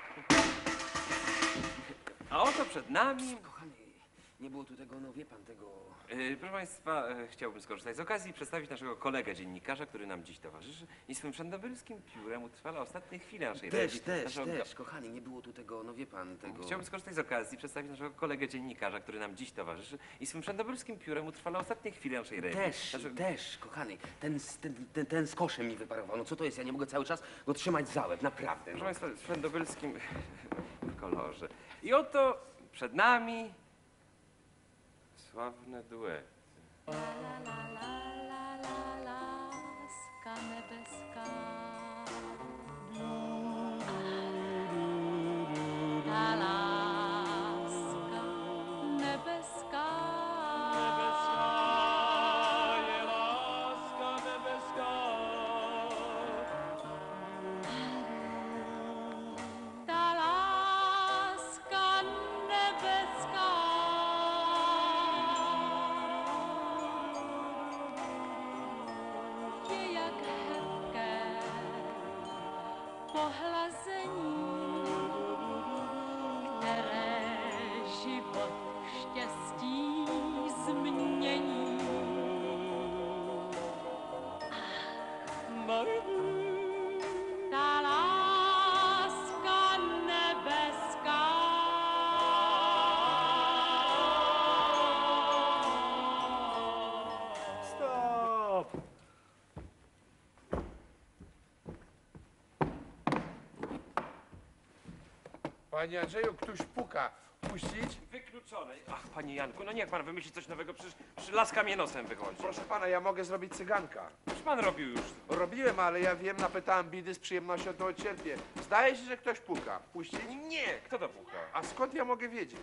A oto przed nami... Kochany, nie było tu tego, no wie pan, tego... Proszę państwa, chciałbym skorzystać z okazji i przedstawić naszego kolegę dziennikarza, który nam dziś towarzyszy i swym szantaberskim piórem utrwala ostatnie chwile naszej Też, kochany, nie było tu tego, no wie pan, tego... Chciałbym skorzystać z okazji i przedstawić naszego kolegę dziennikarza, który nam dziś towarzyszy i swym szantaberskim piórem utrwala ostatnie chwile naszej rewii. Też, kochany, ten z koszem mi wyparował. No co to jest? Ja nie mogę cały czas go trzymać za łeb, naprawdę. Proszę państwa, w szantaberskim kolorze. I oto przed nami sławne duety. Laska nebeska. Ta laska nebeska. Ta laska nebeska. Je jak hebké pohlazení Panie Andrzeju, ktoś puka. Puścić? Wykluczone. Ach, panie Janku, no niech pan wymyśli coś nowego, przecież laska mnie nosem wychodzi. Proszę pana, ja mogę zrobić cyganka. Już pan robił już. Robiłem, ale ja wiem, napytałem bidy, z przyjemnością to cierpię. Zdaje się, że ktoś puka. Puścić? Nie, kto to puka? A skąd ja mogę wiedzieć?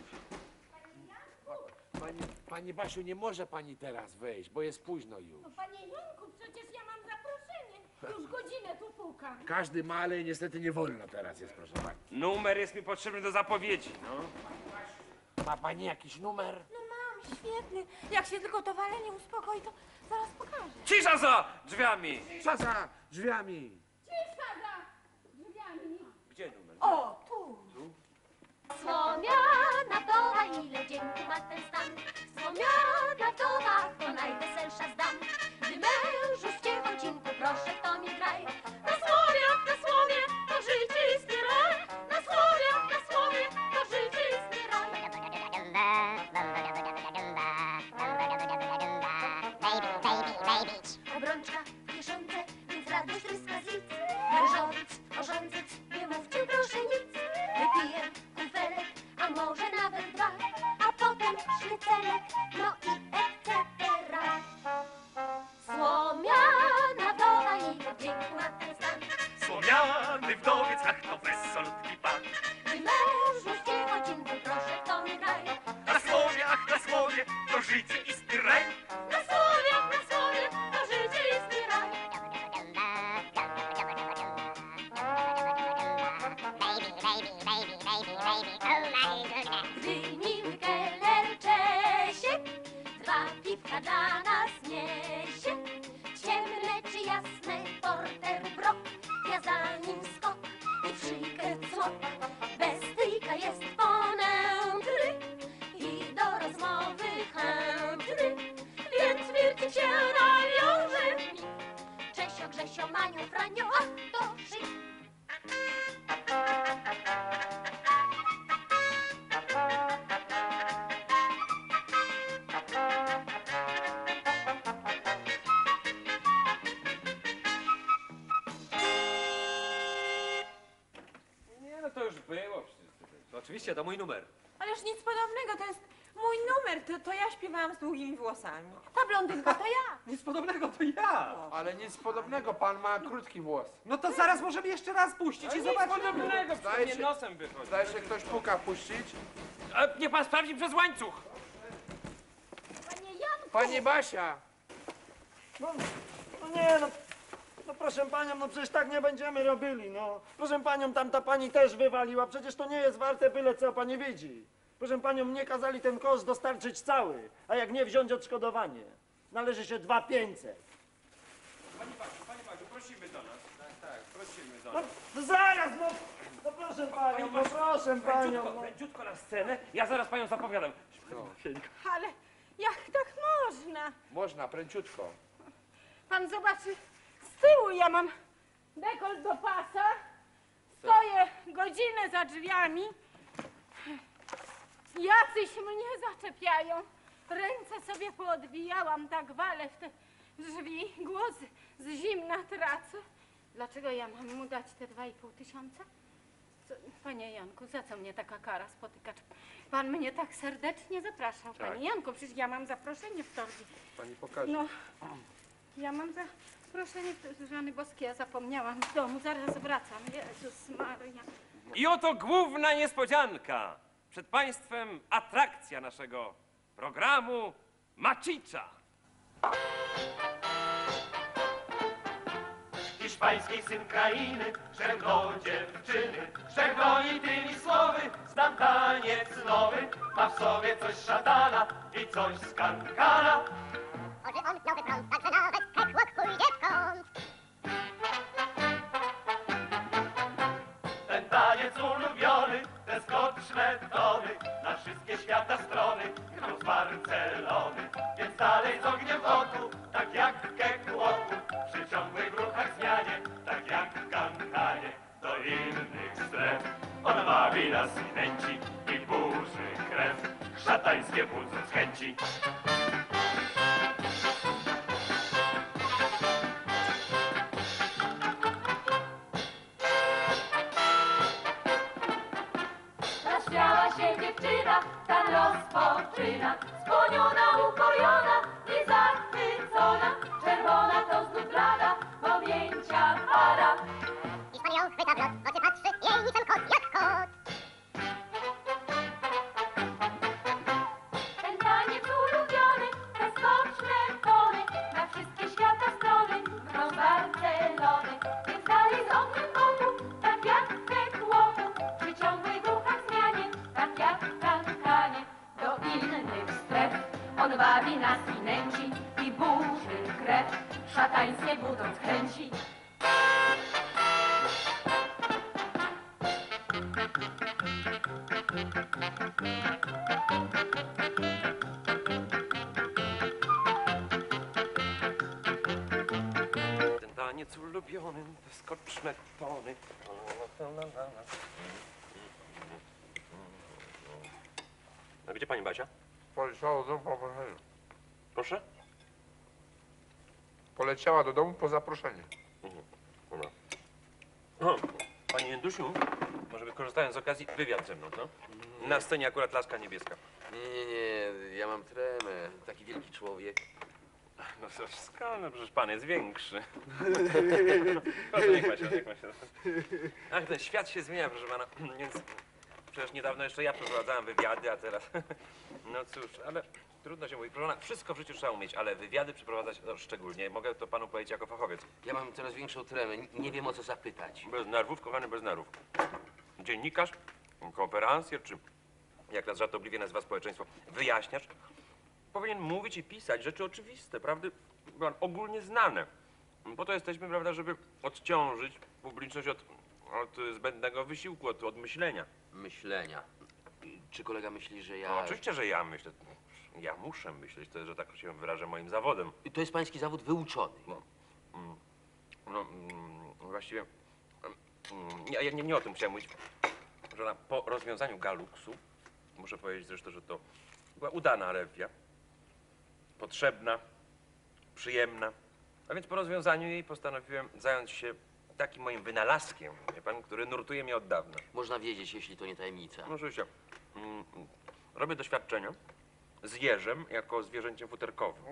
Pani Basiu, nie może pani teraz wejść, bo jest późno już. No panie Janku, przecież ja mam zaproszenie. Już godzinę tu pukam. Każdy ma, ale niestety nie wolno teraz jest, proszę pani. Numer jest mi potrzebny do zapowiedzi, no. Ma pani jakiś numer? No mam, świetny. Jak się tylko to walenie uspokoi, to zaraz pokażę. Cisza za drzwiami! Co za drzwiami? Cisza za drzwiami. Gdzie numer? O, tu. Słomiana wdowa, ile dzięku ma ten stan. Słomiana wdowa, to najweselsza z dam. Gdy mężu z ciechocinku, proszę to mi graj. Na słowie, to życisty raj. Na słowie, to życisty raj. Obrączka, kieszonce, więc radość tryska z lic. Mężowic, orządzyc, nie mówcie proszę nic. Wypiję kufelek, a może nawet dwa, a potem sznycelek, no i etc. Słomiana wdowa i wdzięku na ten stan. Słomiany wdowiec, ach to wesolutki pan. Gdy mężu z ciechocinku, proszę to mi graj. Na słowie, ach na słowie, to życie istny raj. Na słowie, to życisty raj. Gdy miły kelner Czesiek dwa piwka dla nas niesie, ciemne czy jasne, porter brok, ja za nim skok i w szyjkę cłok. Bez stryjka jest ponętry i do rozmowy chętny, więc wielki się nawiąże mi. Czesio, Grzesio, Maniu, Franio, ach to szyj. Nie, no to już było przecież. To oczywiście, to mój numer. Ależ nic podobnego, to jest mój numer. To ja śpiewałam z długimi włosami. Ta blondynka to ja. Nic podobnego, to ja. Ale nic podobnego, pan ma krótki włos. No to zaraz możemy jeszcze raz puścić i zobaczymy. Podobnego, Zdaje przecież się- mnie nosem wychodzi. Zdaje się, ktoś puka. Puścić? Niech pan sprawdzi przez łańcuch. Panie Janku. Pani Basia! No nie, no proszę panią, no przecież tak nie będziemy robili, no. Proszę panią, tamta pani też wywaliła, przecież to nie jest warte byle co pani widzi. Proszę panią, mnie kazali ten koszt dostarczyć cały, a jak nie wziąć odszkodowanie. Należy się 2500. Pani Basiu, prosimy do nas. Tak, prosimy do No nas. zaraz, no proszę panią, no proszę panią. No. Prędziutko na scenę, ja zaraz panią zapowiadam. Ale jak tak można? Można, pręciutko. Pan zobaczy, z tyłu ja mam dekolt do pasa, stoję godzinę za drzwiami, jacyś mnie zaczepiają, ręce sobie poodbijałam, tak walę w te drzwi, głos z zimna tracę. Dlaczego ja mam mu dać te 2,5 tysiąca? Panie Janku, za co mnie taka kara spotyka? Czy pan mnie tak serdecznie zapraszał? Tak. Panie Janku, przecież ja mam zaproszenie w torbie. Pani pokaże. No, ja mam zaproszenie Żany Boskie, ja zapomniałam w domu, zaraz wracam. Jezus Maria. I oto główna niespodzianka. Przed państwem atrakcja naszego programu Macica. Hiszpański syn krainy, szedł do dziewczyny, rzekł do niej tymi słowy, znam taniec nowy, ma w sobie coś szatana i coś z kankana. Może on nowy prąd, także nawet catwalk pójdzie w kąt. Ten taniec ulubiony, te skoczne tony, na wszystkie świata strony, gnał z Barcelony. Więc dalej z ogniem w oku, tak jak kekłoku, przy ciągłych ruchach zmianie, tak jak w kankanie, do innych stref. On bawi nas i nęci i burzy krew, szatańskie budząc chęci. rozpoczyna. Skłoniona, upojona i zachwycona, czerwona to znów blada, pamięcia para. I pan ją chwyta w lot, w oczy patrzy, jej niczym kot jak kot. Ten taniec ulubiony, te skoczne tony, na wszystkie świata strony, grą Barcelony. Więc dalej z ogniem wokół, tak jak te chłopu, przy ciągłej w ruchach zmianie, tak jak kankanie. Do innych stref on bawi nas i nęci, i burzy krew, szatańskie budząc chęci. Ten taniec ulubiony, te skoczne tony. A gdzie pani Basia? Poleciała do domu po zaproszeniu. Proszę? Poleciała do domu po zaproszeniu. Dobra. O, Pani Jędusiu, może wykorzystając z okazji wywiad ze mną, co? Na scenie akurat laska niebieska. Nie, ja mam tremę. Taki wielki człowiek. No skąd? No przecież pan jest większy. Proszę, niech pan się. Ach, ten świat się zmienia, proszę pana. Więc przecież niedawno jeszcze ja przeprowadzałem wywiady, a teraz... No cóż, ale trudno się mówi. Proszę pana, wszystko w życiu trzeba umieć, ale wywiady przeprowadzać szczególnie. Mogę to panu powiedzieć jako fachowiec. Ja mam coraz większą tremę. Nie wiem, o co zapytać. Bez nerwów, kochany, bez nerwów. Dziennikarz, kooperancjer, czy jak nas żartobliwie nazywa społeczeństwo, wyjaśniacz, powinien mówić i pisać rzeczy oczywiste, prawdy ogólnie znane. Po to jesteśmy, prawda, żeby odciążyć publiczność od zbędnego wysiłku, od myślenia. Myślenia. Czy kolega myśli, że ja... No, oczywiście, że ja myślę. Ja muszę myśleć, to jest, że tak się wyrażę, moim zawodem. To jest pański zawód wyuczony. Właściwie nie o tym chciałem mówić. Że po rozwiązaniu Galuksu, muszę powiedzieć zresztą, że to była udana rewia. Potrzebna, przyjemna. A więc po rozwiązaniu jej postanowiłem zająć się takim moim wynalazkiem, wie pan, który nurtuje mnie od dawna. Można wiedzieć, jeśli to nie tajemnica. No oczywiście. Robię doświadczenia z jeżem jako zwierzęciem futerkowym.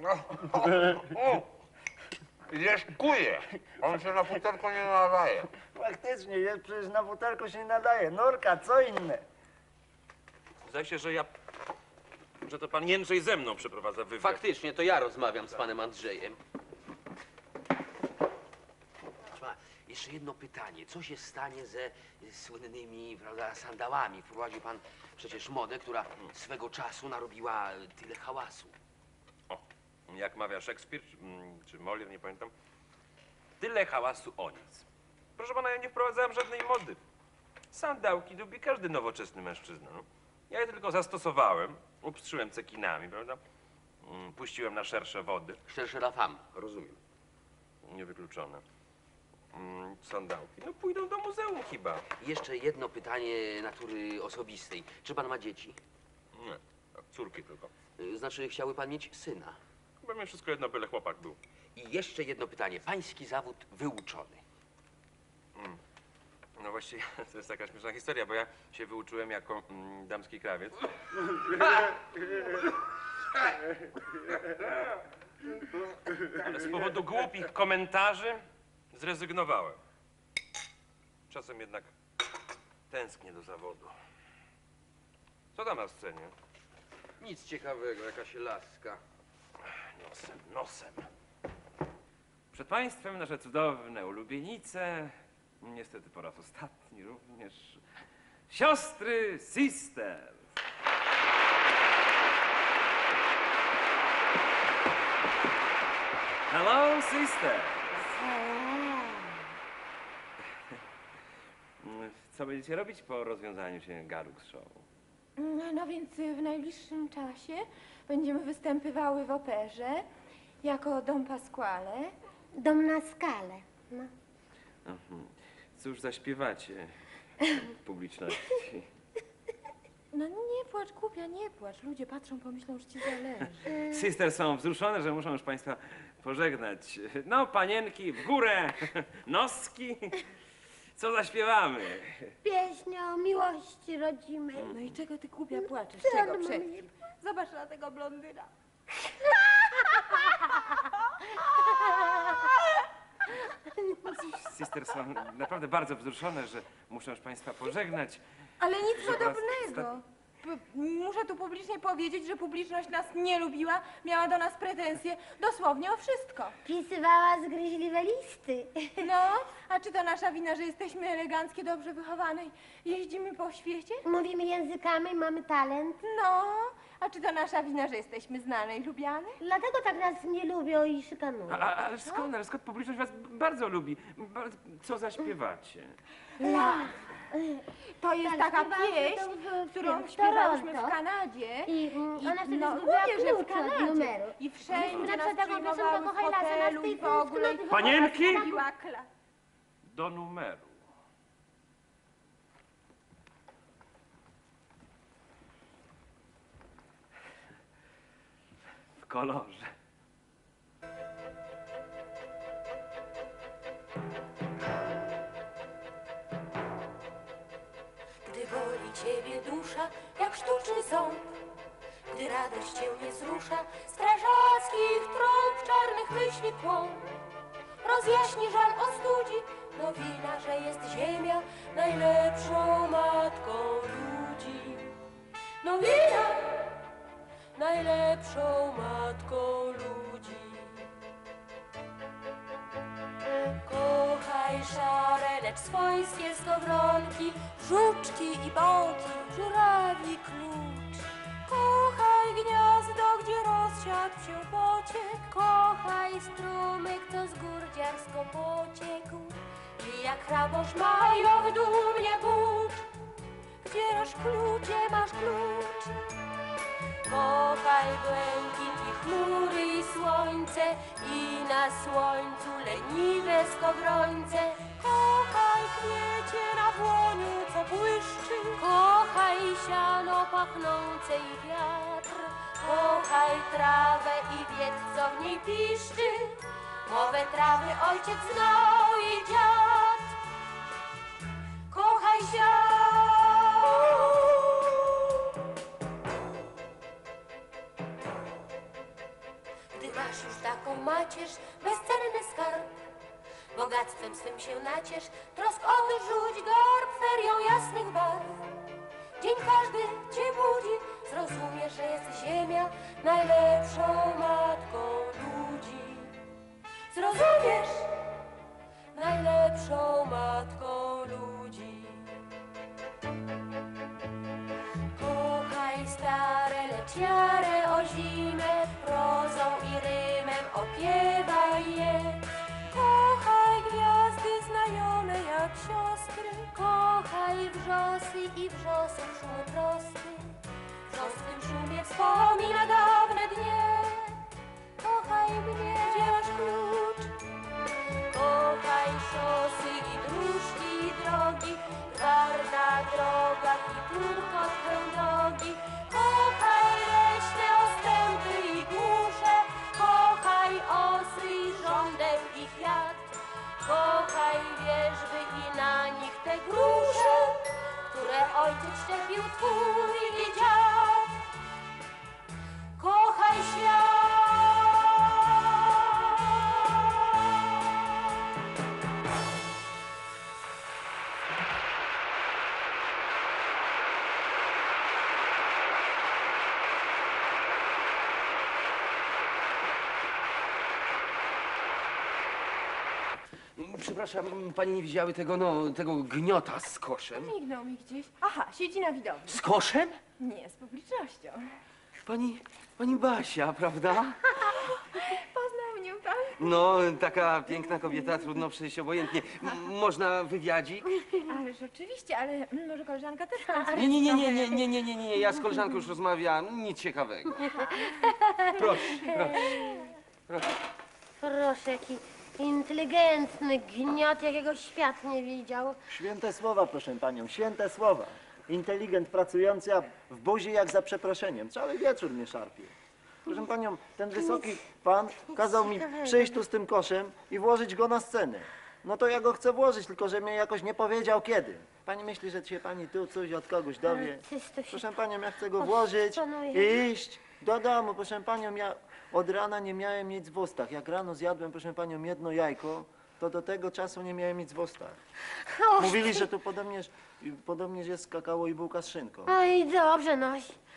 Jeż kuje. On się na futerko nie nadaje. Faktycznie, jest przecież na futerko się nie nadaje. Norka, co inne? Zdaje się, że to pan Jędrzej ze mną przeprowadza wywiad. Faktycznie, to ja rozmawiam z panem Andrzejem. Jeszcze jedno pytanie. Co się stanie ze słynnymi, prawda, sandałami? Wprowadził pan przecież modę, która swego czasu narobiła tyle hałasu. O, jak mawia Szekspir, czy Molière, nie pamiętam. Tyle hałasu o nic. Proszę pana, ja nie wprowadzałem żadnej mody. Sandałki lubi każdy nowoczesny mężczyzna. No. Ja je tylko zastosowałem, upstrzyłem cekinami, prawda? Puściłem na szersze wody. Szersze la femme, rozumiem. Niewykluczone. Sandałki. No pójdą do muzeum chyba. Jeszcze jedno pytanie natury osobistej. Czy pan ma dzieci? Nie, córki tylko. Znaczy, chciałby pan mieć syna? Chyba mnie wszystko jedno, byle chłopak był. I jeszcze jedno pytanie. Pański zawód wyuczony. No właściwie to jest taka śmieszna historia, bo ja się wyuczyłem jako damski krawiec. Ale z powodu głupich komentarzy zrezygnowałem. Czasem jednak tęsknię do zawodu. Co tam na scenie? Nic ciekawego, jakaś laska. Nosem. Przed państwem nasze cudowne ulubienice, niestety po raz ostatni również, siostry Sisters. Hello, sisters. Co będziecie robić po rozwiązaniu się Galux Show? No więc w najbliższym czasie będziemy występywały w operze jako Dom Pasquale. Dom na skalę. No. Cóż zaśpiewacie publiczności? No nie płacz, głupia, nie płacz. Ludzie patrzą, pomyślą, że ci zależy. Sisters są wzruszone, że muszą już państwa pożegnać. No, panienki, w górę, noski. Co zaśpiewamy? Pieśń o miłości rodzimej. No i czego ty głupia płaczesz? Co Czego on przed mówi? kim? Zobacz na tego blondyna. Sister są naprawdę bardzo wzruszone, że muszę już państwa pożegnać. Ale nic Że po raz podobnego. Muszę tu publicznie powiedzieć, że publiczność nas nie lubiła, miała do nas pretensje dosłownie o wszystko. Pisywała zgryźliwe listy. No, a czy to nasza wina, że jesteśmy eleganckie, dobrze wychowane i jeździmy po świecie? Mówimy językami, mamy talent. No, a czy to nasza wina, że jesteśmy znane i lubiane? Dlatego tak nas nie lubią i szykanują. Ale skąd publiczność was bardzo lubi? Co zaśpiewacie? To jest Tak, taka śpiewamy pieśń, tą w którą tym, w śpiewałyśmy w Toronto. Kanadzie. I ona wtedy no, zgubiła mówię, że w klucz od Kanadzie. numeru. I wszędzie Myśmy nas taką piosenkę przyjmowały w kochali razem na hotelu i w styku, ogóle. skróty, Panienki? Mówiła kla. Do numeru. W kolorze. Gdy boli ciebie dusza, jak sztuczny ząb, gdy radość cię nie wzrusza, strażackich trąb czarnych myśli kłąb. Rozjaśni żal ostudzi, nowina, że jest ziemia najlepszą matką ludzi. Nowina, najlepszą matką ludzi. Kochaj szare, lecz swojskie skowronki, żuczki i bąki, żurawi klucz. Kochaj gniazdo, gdzie rozsiadł się pociek. Kochaj strumyk, co z gór dziarsko pociekł. I jak hrabosz majowy dumnie bucz, gdzie masz klucze, masz klucz. Kochaj błękit i chmury i słońce, i na słońcu leniwe skowrońce. Kochaj kwiecie na błoniu, co błyszczy. Kochaj siano pachnące i wiatr. Kochaj trawę i wiec, co w niej piszczy. Mowę trawy ojciec znał i dziad. Kochaj siano. Gdy masz już taką macierz, bezcenny skarb, bogactwem swym się naciesz, trosk odrzuć garb ferią jasnych barw. Dzień każdy cię budzi, zrozumiesz, że jest ziemia najlepszą matką ludzi. Zrozumiesz, najlepszą matką ludzi. Kochaj stare, lecz jarę o zimę, prozą i rymem opiewaj je. Kochaj gwiazdy znajome jak siostry. Kochaj wrzosy i wrzosy szum prosty. W wrzoskim szumie wspomina dawne dnie. Kochaj mnie, gdzie masz klucz. Kochaj szosy i dróżki i drogi, gwar na drogach i turkot drogi. Kochaj leśne ostępy i głusze, kochaj osy i żądeł i kwiat. Kochaj wierzby i na nich te grusze, które ojciec szczepił twój i dziad. Kochaj świat. Przepraszam, pani nie widziały tego gniota z koszem? Mignął mi gdzieś. Aha, siedzi na widowni. Z koszem? Nie, z publicznością. Pani Basia, prawda? Poznał mnie pan? No, taka piękna kobieta, trudno przejść obojętnie. Można wywiadzik? Ależ oczywiście, ale może koleżanka też Nie, ja z koleżanką już rozmawiałam, nic ciekawego. Proszę. Proszę, jaki inteligentny gniot, jakiego świat nie widział. Święte słowa, proszę panią, święte słowa. Inteligent pracujący, a w buzi jak za przeproszeniem. Cały wieczór mnie szarpie. Proszę panią, ten wysoki pan kazał mi przyjść tu z tym koszem i włożyć go na scenę. No to ja go chcę włożyć, tylko że mnie jakoś nie powiedział kiedy. Pani myśli, że się pani tu coś od kogoś dowie? Proszę panią, ja chcę go włożyć i iść do domu. Proszę panią, ja od rana nie miałem nic w ustach. Jak rano zjadłem, proszę panią, jedno jajko, to do tego czasu nie miałem nic w ustach. Mówili, że to podobnież jest kakao i bułka z szynką. Oj, dobrze, no.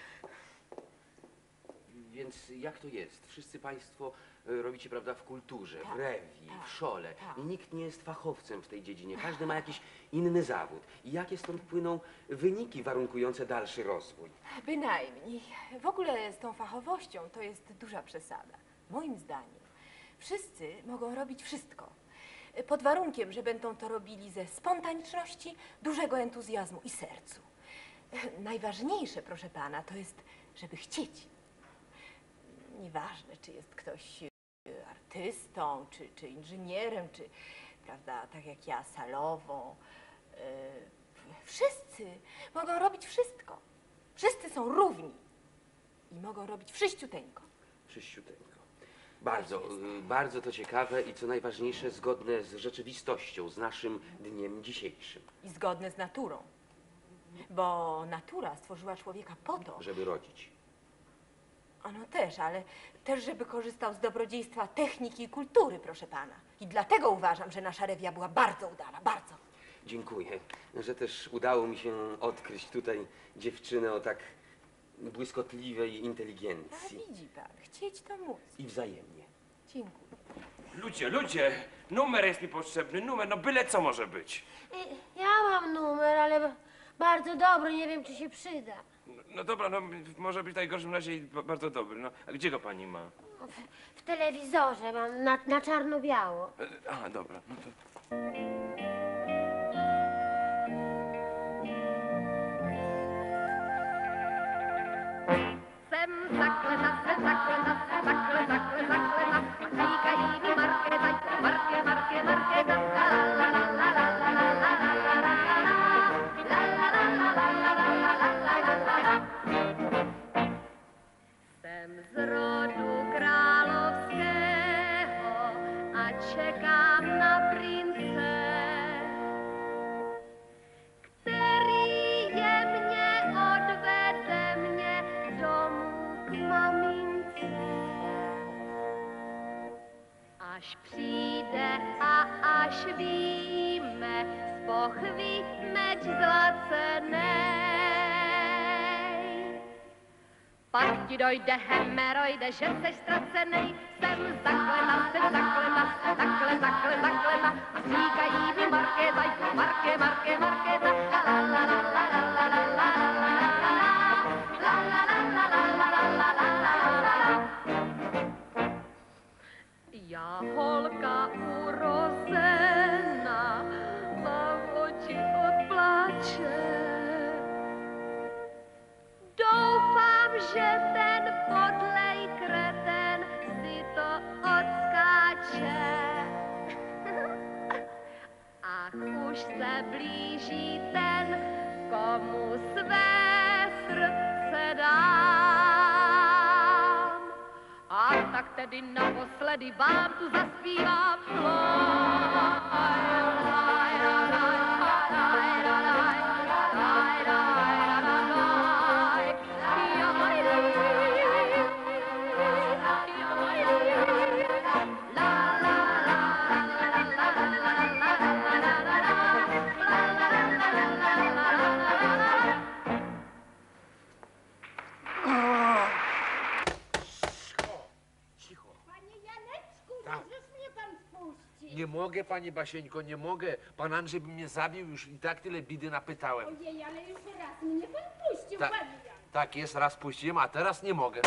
Więc jak to jest? Wszyscy państwo robicie, prawda, w kulturze, w rewii, w szole i nikt nie jest fachowcem w tej dziedzinie. Każdy ma jakiś inny zawód. I jakie stąd płyną wyniki warunkujące dalszy rozwój? Bynajmniej. W ogóle z tą fachowością to jest duża przesada. Moim zdaniem wszyscy mogą robić wszystko. Pod warunkiem, że będą to robili ze spontaniczności, dużego entuzjazmu i sercu. Najważniejsze, proszę pana, to jest, żeby chcieć. Nieważne, czy jest ktoś artystą, czy inżynierem, czy, prawda, tak jak ja, salową. Wszyscy mogą robić wszystko. Wszyscy są równi i mogą robić wszyściuteńko. Wszyściuteńko. Bardzo to ciekawe i co najważniejsze, zgodne z rzeczywistością, z naszym dniem dzisiejszym. I zgodne z naturą. Bo natura stworzyła człowieka po to, żeby rodzić. Ono też, ale też, żeby korzystał z dobrodziejstwa techniki i kultury, proszę pana. I dlatego uważam, że nasza rewia była bardzo udana, bardzo. Dziękuję, że też udało mi się odkryć tutaj dziewczynę o tak błyskotliwej inteligencji. A widzi pan, chcieć to móc. I wzajemnie. Dziękuję. Ludzie, numer jest mi potrzebny, numer, no byle co może być. Ja mam numer, ale bardzo dobry, nie wiem, czy się przyda. No dobra, no może być w najgorszym razie bardzo dobry, no. A gdzie go pani ma? W telewizorze mam, na czarno-biało. Aha, dobra, no to... Sem zakle zase, zakle zase, zakle, zakle, zakle zase. Říkají mi Marke, zajku, Marke, Marke, Marke, zase. La la la la la la la la la la la la. La la la la la la la la la la la. Jsem z rodu královského a čekám na prince, který je mě odvede mě domů k mamince. Až přijde a až víme z pochvy meč zlacenej. Pak ti dojde hemerojde, že seš ztracenej. Jsem zaklena, zaklena, takhle, takhle, zaklena. A říkají mi Markéta, Marké, Marké, Markéta. La la la la la la la la la la. La la la la la la la la la la. Já holka urozená, mám oči od pláče. Doufám, že ten podlej kreten si to odskáče. Ach, už se blíží ten, komu své srdce dám. A tak tedy naposledy vám tu zaspívám. Nie mogę, pani Basieńko, nie mogę. Pan Andrzej by mnie zabił, już i tak tyle bidy napytałem. Ojej, ale już raz mnie pan puścił, Ta- panie Jan. Tak jest, raz puściłem, a teraz nie mogę.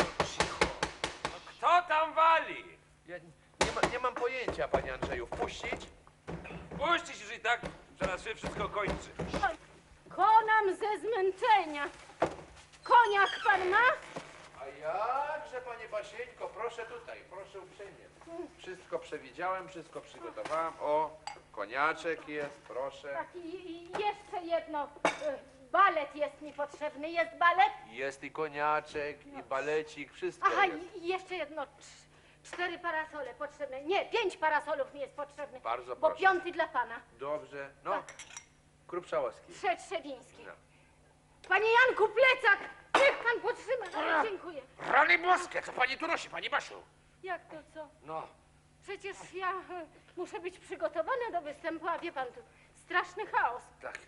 Kto tam wali? Ja nie mam pojęcia, panie Andrzeju. Wpuścić? Puścić już i tak, zaraz się wszystko kończy. Konam ze zmęczenia. Koniak pan ma? A jakże, panie Basieńko, proszę tutaj, proszę uprzejmie. Wszystko przewidziałem, wszystko przygotowałem. O, koniaczek jest, proszę. Tak, i jeszcze jedno. Balet jest mi potrzebny. Jest balet? Jest i koniaczek, i balecik, wszystko Aha, jest. i jeszcze jedno. 4 parasole potrzebne. Nie, 5 parasolów mi jest potrzebne. Bardzo Bo proszę. 5 dla pana. Dobrze. No, Krupszałowski. Trzebiński. Panie Janku, plecak! Niech pan podtrzyma. Ale dziękuję. Rany boskie, co pani tu nosi, pani Basiu? Jak to co? No. Przecież ja muszę być przygotowana do występu, a wie pan, tu straszny chaos. Tak.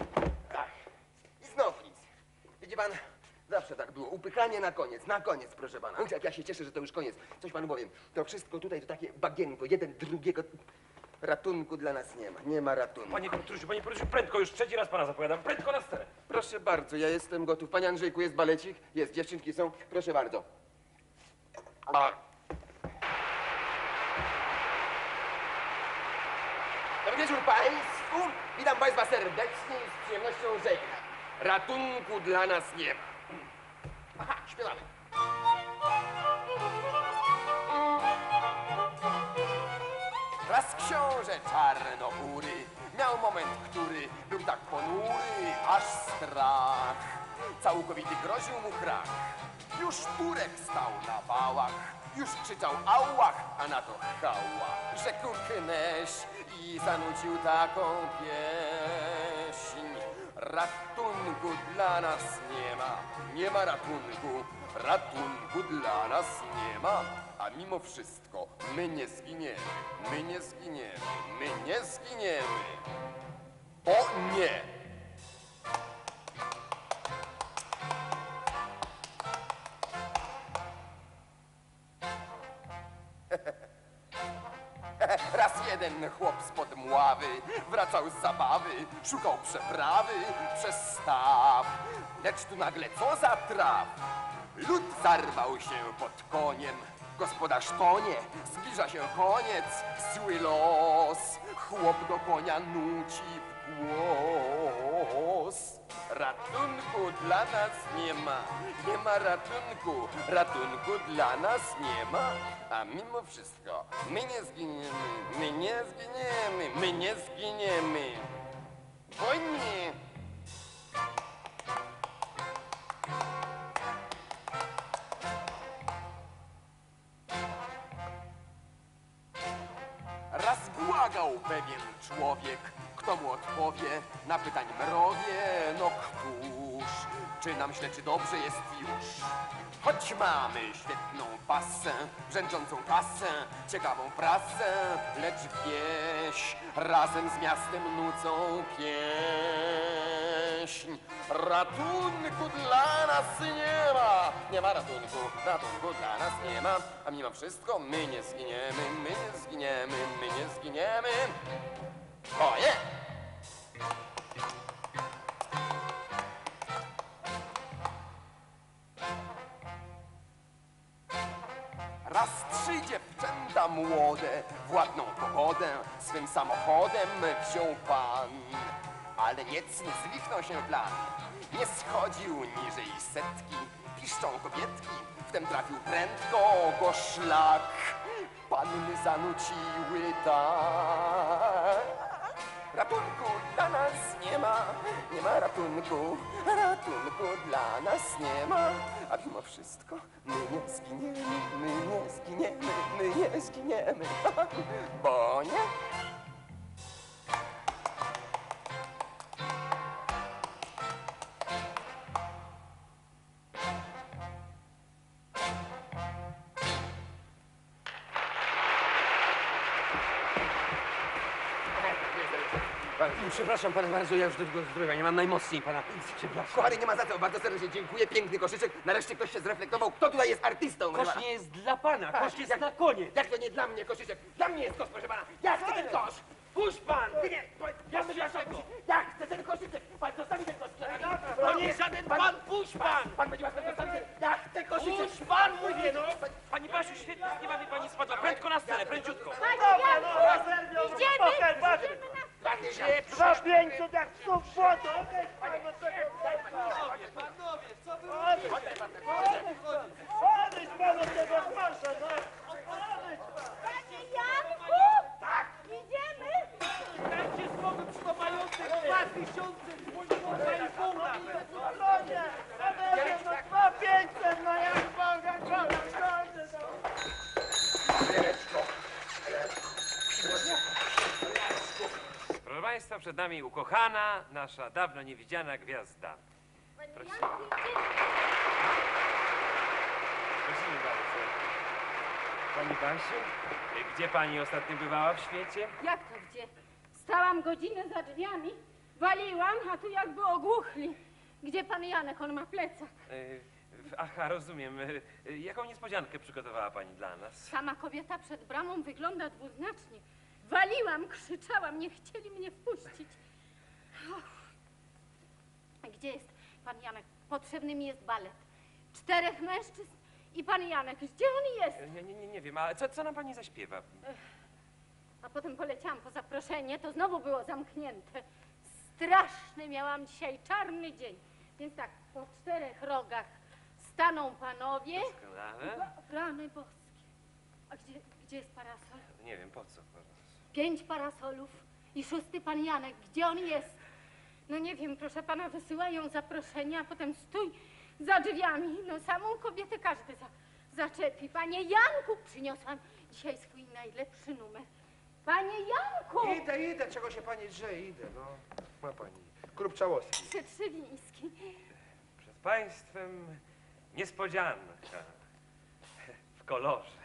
I znów nic. Widzi pan, zawsze tak było. Upychanie na koniec, proszę pana. Jak ja się cieszę, że to już koniec. Coś panu powiem. To wszystko tutaj to takie bagienko, jeden drugiego. Ratunku dla nas nie ma. Nie ma ratunku. Panie Petrusiu, prędko, już trzeci raz pana zapowiadam. Prędko na scenę. Proszę bardzo, ja jestem gotów. Panie Andrzejku, jest balecik? Jest, dziewczynki są. Proszę bardzo. Dobry wieczór państwu. Witam państwa serdecznie i z przyjemnością żegnam. Ratunku dla nas nie ma. Aha, śpiewamy. Raz książę Czarnochóry miał moment, który był tak ponury, aż strach. Całkowity groził mu krach. Już Turek stał na wałach, już krzyczał ałach, a na to hała. Rzekł Kneś i zanucił taką pieśń. Ratunku dla nas nie ma, nie ma ratunku. Ratunku dla nas nie ma, a mimo wszystko my nie zginiemy, my nie zginiemy, my nie zginiemy. O nie! Raz jeden chłop spod mławy wracał z zabawy, szukał przeprawy przez staw. Lecz tu nagle co za traf? Lud zarwał się pod koniem, gospodarz tonie, zbliża się koniec, zły los. Chłop do konia nuci w głos. Ratunku dla nas nie ma, nie ma ratunku, ratunku dla nas nie ma. A mimo wszystko my nie zginiemy, my nie zginiemy, my nie zginiemy. Bo nie. Raz błagał pewien człowiek, kto mu odpowie na pytań mrowie, no któż? Czy nam źle, czy dobrze jest już? Choć mamy świetną pasę, brzęczącą kasę, ciekawą prasę, lecz wieś razem z miastem nucą pieśń. Ratunku dla nas nie ma, nie ma ratunku, ratunku dla nas nie ma, a mimo wszystko my nie zginiemy, my nie zginiemy, my nie zginiemy. Oje! Raz 3 dziewczęta młode władną pogodę swym samochodem wziął pan. Ale niecny zwichnął się plan. Nie schodził niżej 100, piszczą kobietki. Wtem trafił prędko go szlak. Panny zanuciły tak. Ratunku dla nas nie ma, nie ma ratunku. Ratunku dla nas nie ma. A mimo wszystko my nie zginiemy, my nie zginiemy, my nie zginiemy. Bo nie? Przepraszam pana bardzo, ja już do tego zdrowia nie mam najmocniej pana. Przepraszam. Kochany, nie ma za co, bardzo serdecznie dziękuję, piękny koszyczek. Nareszcie ktoś się zreflektował, kto tutaj jest artystą. Kosz nie jest dla pana, kosz jest na koniec. Jak to nie dla mnie koszyczek? Dla mnie jest kosz, proszę pana. Ja chcę ten kosz. Puść pan! Ty nie, ja ja chcę ten koszyczek. Pan zostawi ten kosz. To nie żaden pan, puść pan! Pan będzie łatwo zostawić. Ja chcę koszyczek. Puść pan, mówię no! Pani Basiu, świetnie z nieba pani spadła. Prędko na scenę, prędziutko. Idziemy! Gdzie? 2500 jak są w błoto, okej? Panowie, co wy Odejdź pan od tego marsza, no! Odejdź pan! Panie Janku! Tak! Idziemy! Dajcie spokój przy to majątek 2000 Spokojnie! Ode mnie no 2500, no jak Boga kocham, kocham, no! przed nami ukochana, nasza dawno niewidziana gwiazda. Prosimy bardzo. Pani Basiu, gdzie pani ostatnio bywała w świecie? Jak to gdzie? Stałam godzinę za drzwiami, waliłam, a tu jakby ogłuchli. Gdzie pan Janek? On ma plecak. Aha, rozumiem. Jaką niespodziankę przygotowała pani dla nas? Sama kobieta przed bramą wygląda dwuznacznie. Waliłam, krzyczałam, nie chcieli mnie wpuścić. Gdzie jest pan Janek? Potrzebny mi jest balet. 4 mężczyzn i pan Janek. Gdzie on jest? Nie wiem, ale co nam pani zaśpiewa? A potem poleciałam po zaproszenie, to znowu było zamknięte. Straszny miałam dzisiaj, czarny dzień. Więc tak, po 4 rogach staną panowie. Doskonale. Rany boskie. A gdzie jest parasol? Nie wiem, po co. 5 parasolów i 6 pan Janek. Gdzie on jest? No nie wiem, proszę pana, wysyłają zaproszenia, a potem stój za drzwiami. No samą kobietę każdy zaczepi. Panie Janku, przyniosłam dzisiaj swój najlepszy numer. Panie Janku! Idę, czego się pani drze, idę, no. Ma pani. Krupczałowski. Przetrzewiński. Przed państwem niespodzianka w kolorze.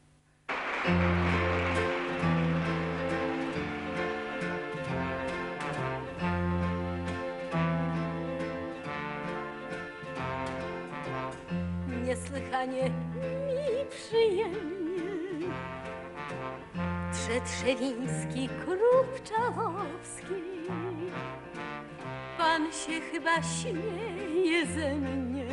Niesłychanie mi przyjemnie Przetrzewiński, Krupczałowski. Pan się chyba śmieje ze mnie,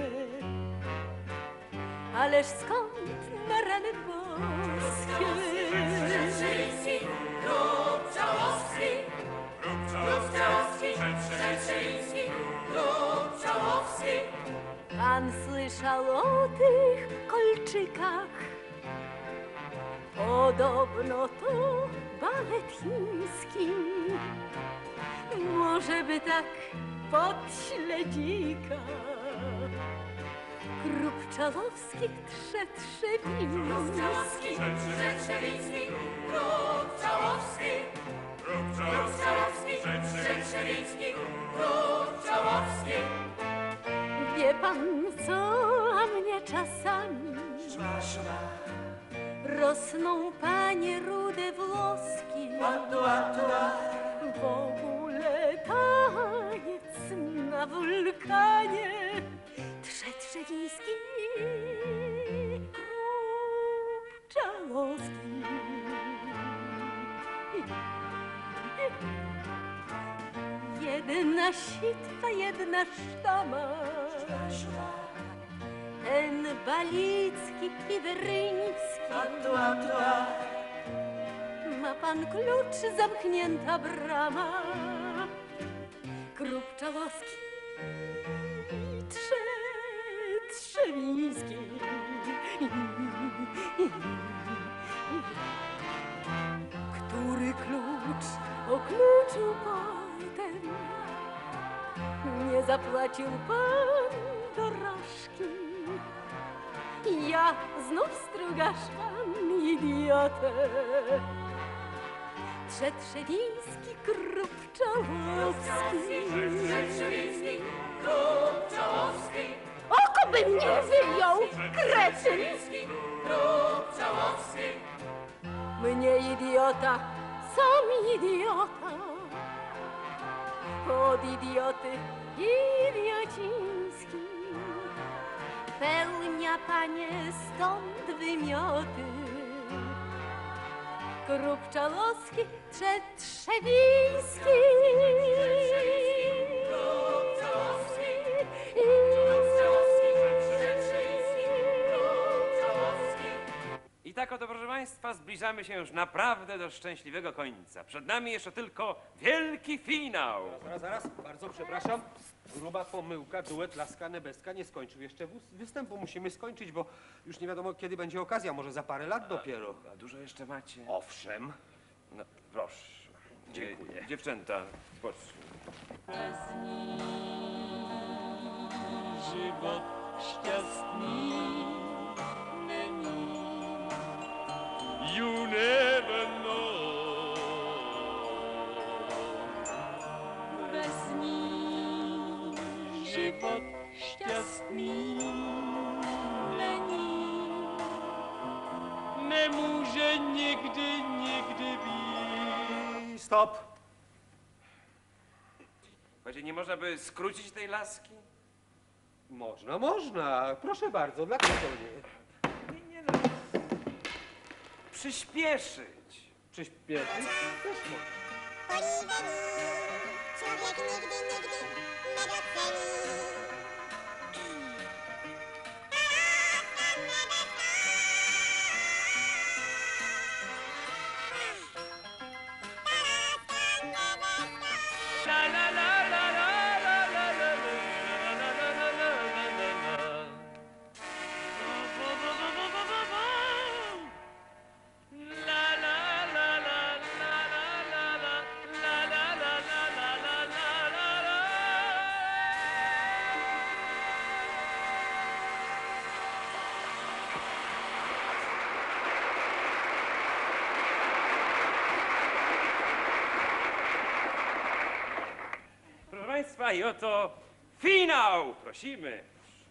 ależ skąd na rany boskie? Przetrzewiński, Krupczałowski, Krupczałowski, Przetrzewiński, Krupczałowski. Pan słyszał o tych kolczykach? Podobno to balet chiński. Może by tak pod śledzika Krupczałowski, Przetrzewiński. Przetrzewiński, Krupczałowski, Krupczałowski, Przetrzewiński, Krupczałowski. Wie pan co, a mnie czasami rosną panie rude włoski. W ogóle taniec na wulkanie Przetrzewiński, Krupczałowski. Jedna sitwa, jedna sztama, ten Balicki i Weryński. Ma pan klucz, zamknięta brama, Krupczałowski, Przetrzewiński. Który klucz o kluczu potem nie zapłacił pan dorożki? Ja znów strugaszam idiotę. Przetrzewiński, Krupczałowski. Przetrzewiński, Krupczałowski. Oko by mnie wyjął, kretyn! Krupczałowski. Mnie idiota, sam idiota. Od idioty idiociński. Pełnia panie stąd wymioty. Krupczałowski, Przetrzewiński. Krupczałowski, I tak oto, proszę państwa, zbliżamy się już naprawdę do szczęśliwego końca. Przed nami jeszcze tylko wielki finał. Zaraz, bardzo przepraszam. Gruba pomyłka, duet Laska Nebestka nie skończył jeszcze występu. Musimy skończyć, bo już nie wiadomo, kiedy będzie okazja, może za parę lat dopiero. A dużo jeszcze macie? Owszem. No, proszę. Dziękuję. Dziewczęta, proszę. Żywot szczęśliwy mi. You never know murze nigdy, nigdy bij. Stop. Właśnie nie można by skrócić tej laski? Można, można. Proszę bardzo, dlaczego nie? Nie no. Przyspieszyć. Przyspieszyć? Też można. Człowiek nigdy, nigdy nie doceni. Proszę Państwa, i oto finał! Prosimy.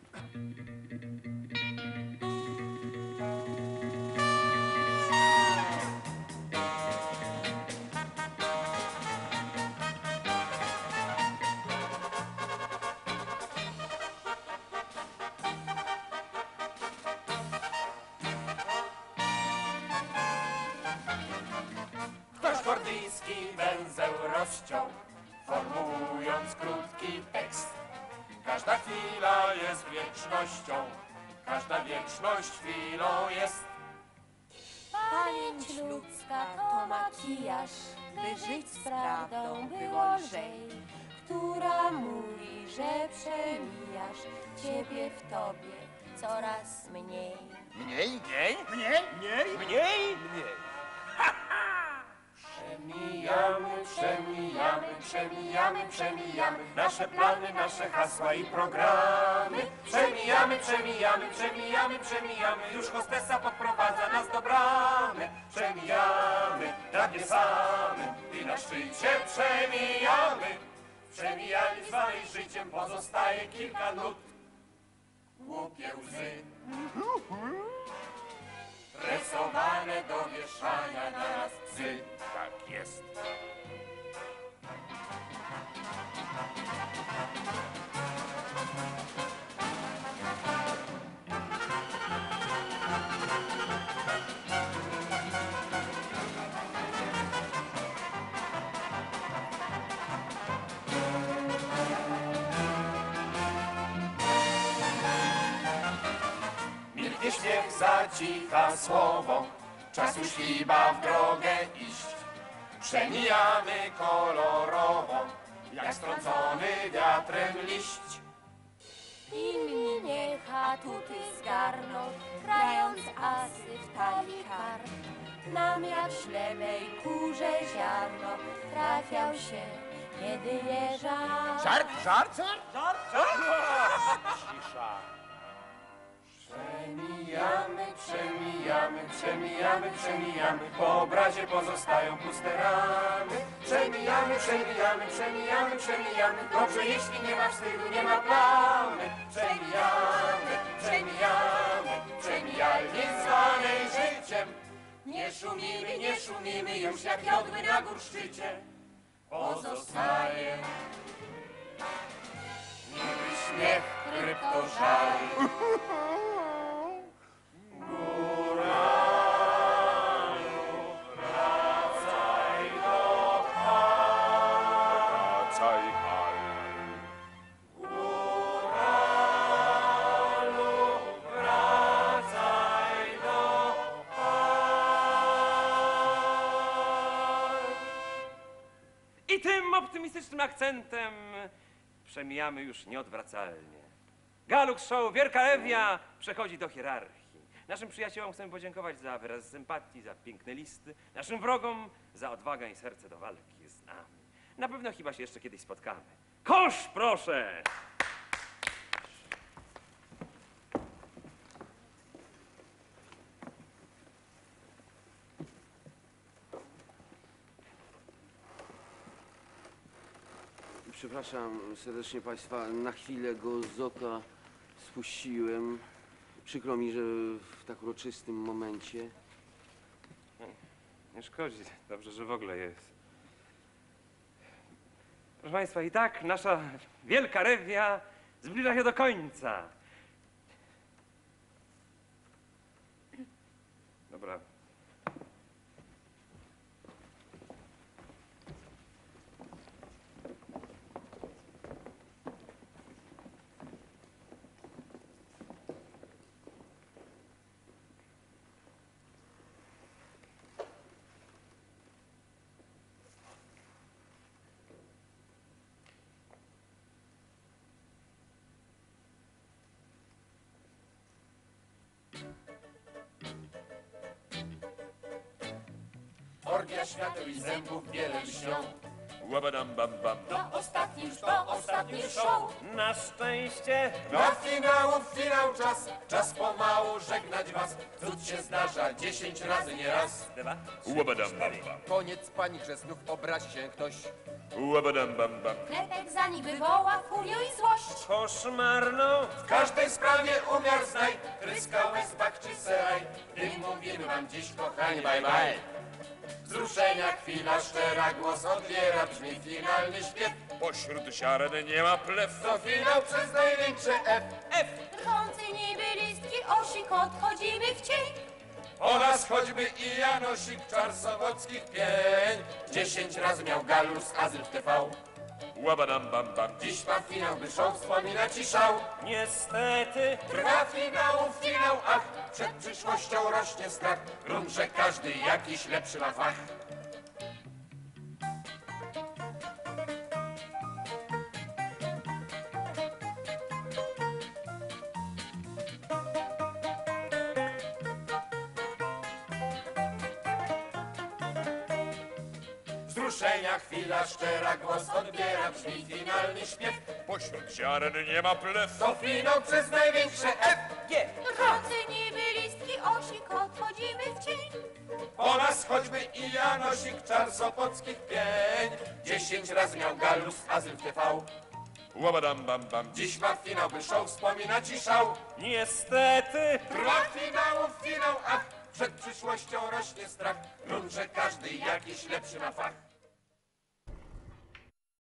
Ktoś gordyjski węzeł rozciął, formułując krótki tekst. Każda chwila jest wiecznością, każda wieczność chwilą jest. Pamięć ludzka to makijaż, by żyć z prawdą było lżej, która mówi, że przemijasz ciebie w tobie coraz mniej. Mniej? Mniej? Mniej? Mniej? Mniej? Mniej. Przemijamy, przemijamy, przemijamy, przemijamy nasze plany, nasze hasła i programy. Przemijamy, przemijamy, przemijamy, przemijamy, już hostesa podprowadza nas do bramy. Przemijamy nad niesamym i na szczycie przemijamy. W przemijaniu zwanej życiem pozostaje kilka nut. Głupie łzy rysowane do wieszania na nas psy. Tak jest. Milknie śmiech, zacicha słowo, czas już chyba w drogę iść. Przemijamy kolorowo, jak strącony wiatrem liść. Inni niech atuty zgarną, grając asy w talii kart. Nam jak ślepej kurze ziarno trafiał się jedynie żart. Żart, żart, żart, żart, żart. Cisza. Przemijamy, przemijamy, przemijamy, przemijamy, po obrazie pozostają puste ramy. Przemijamy, przemijamy, przemijamy, przemijamy, dobrze jeśli nie ma wstydu, nie ma plamy. Przemijamy, przemijamy, przemijalnie zwanej życiem. Nie szumimy już jak jodły na górszczycie. Pozostaje niby śmiech kryptożali. I tym optymistycznym akcentem przemijamy już nieodwracalnie. Galux Show, Wielka Ewia przechodzi do hierarchii. Naszym przyjaciołom chcemy podziękować za wyraz sympatii, za piękne listy. Naszym wrogom za odwagę i serce do walki z nami. Na pewno chyba się jeszcze kiedyś spotkamy. Kosz, proszę! Przepraszam serdecznie Państwa, na chwilę go z oka spuściłem. Przykro mi, że w tak uroczystym momencie. Nie szkodzi. Dobrze, że w ogóle jest. Proszę Państwa, i tak nasza wielka rewia zbliża się do końca. Dobra. Orgia świateł i zębów wiele lśnią. Łabadam bam bam. To ostatni show. Na szczęście. Na finał czas, czas pomału żegnać was. Cud się zdarza 10 razy, nie raz. Łabadam bam bam. Koniec pani grzesnów, obrazi się ktoś. Łabadam bam bam. Klepek za nich wywoła furię i złość. Koszmarną. W każdej sprawie umiar znaj, tryska łez, bak czy seraj. Tym mówimy wam dziś, kochani, bye bye. Wzruszenia chwila szczera, głos odbiera, brzmi finalny śpiew. Pośród ziaren nie ma plew. To finał przez największe F. Drżący niby listki osik, odchodzimy w cień. O nas choćby i Janosik, czar sowockich pień. 10 razy miał Gallus, Azyl w TV. Łabadam bam bam. Dziś ma finał, by show wspomina ci szał. Niestety. Trwa finał, ach, przed przyszłością rośnie strach. Rum, że każdy jakiś lepszy ma fach. Wzruszenia chwila szczera, głos odbiera, brzmi finalny śpiew. Pośród ziaren nie ma plew. To finał przez największe F. Drżący niby listki osik, odchodzimy w cień. Po nas choćby i Janosik, czar sopockich pień. 10 razy miał Gallus, Azyl w TV. Łabadam bam bam. Dziś ma finał, by show wspomina ci szał. Niestety. Trwa finał, ach, przed przyszłością rośnie strach. Rum, że każdy jakiś lepszy ma fach.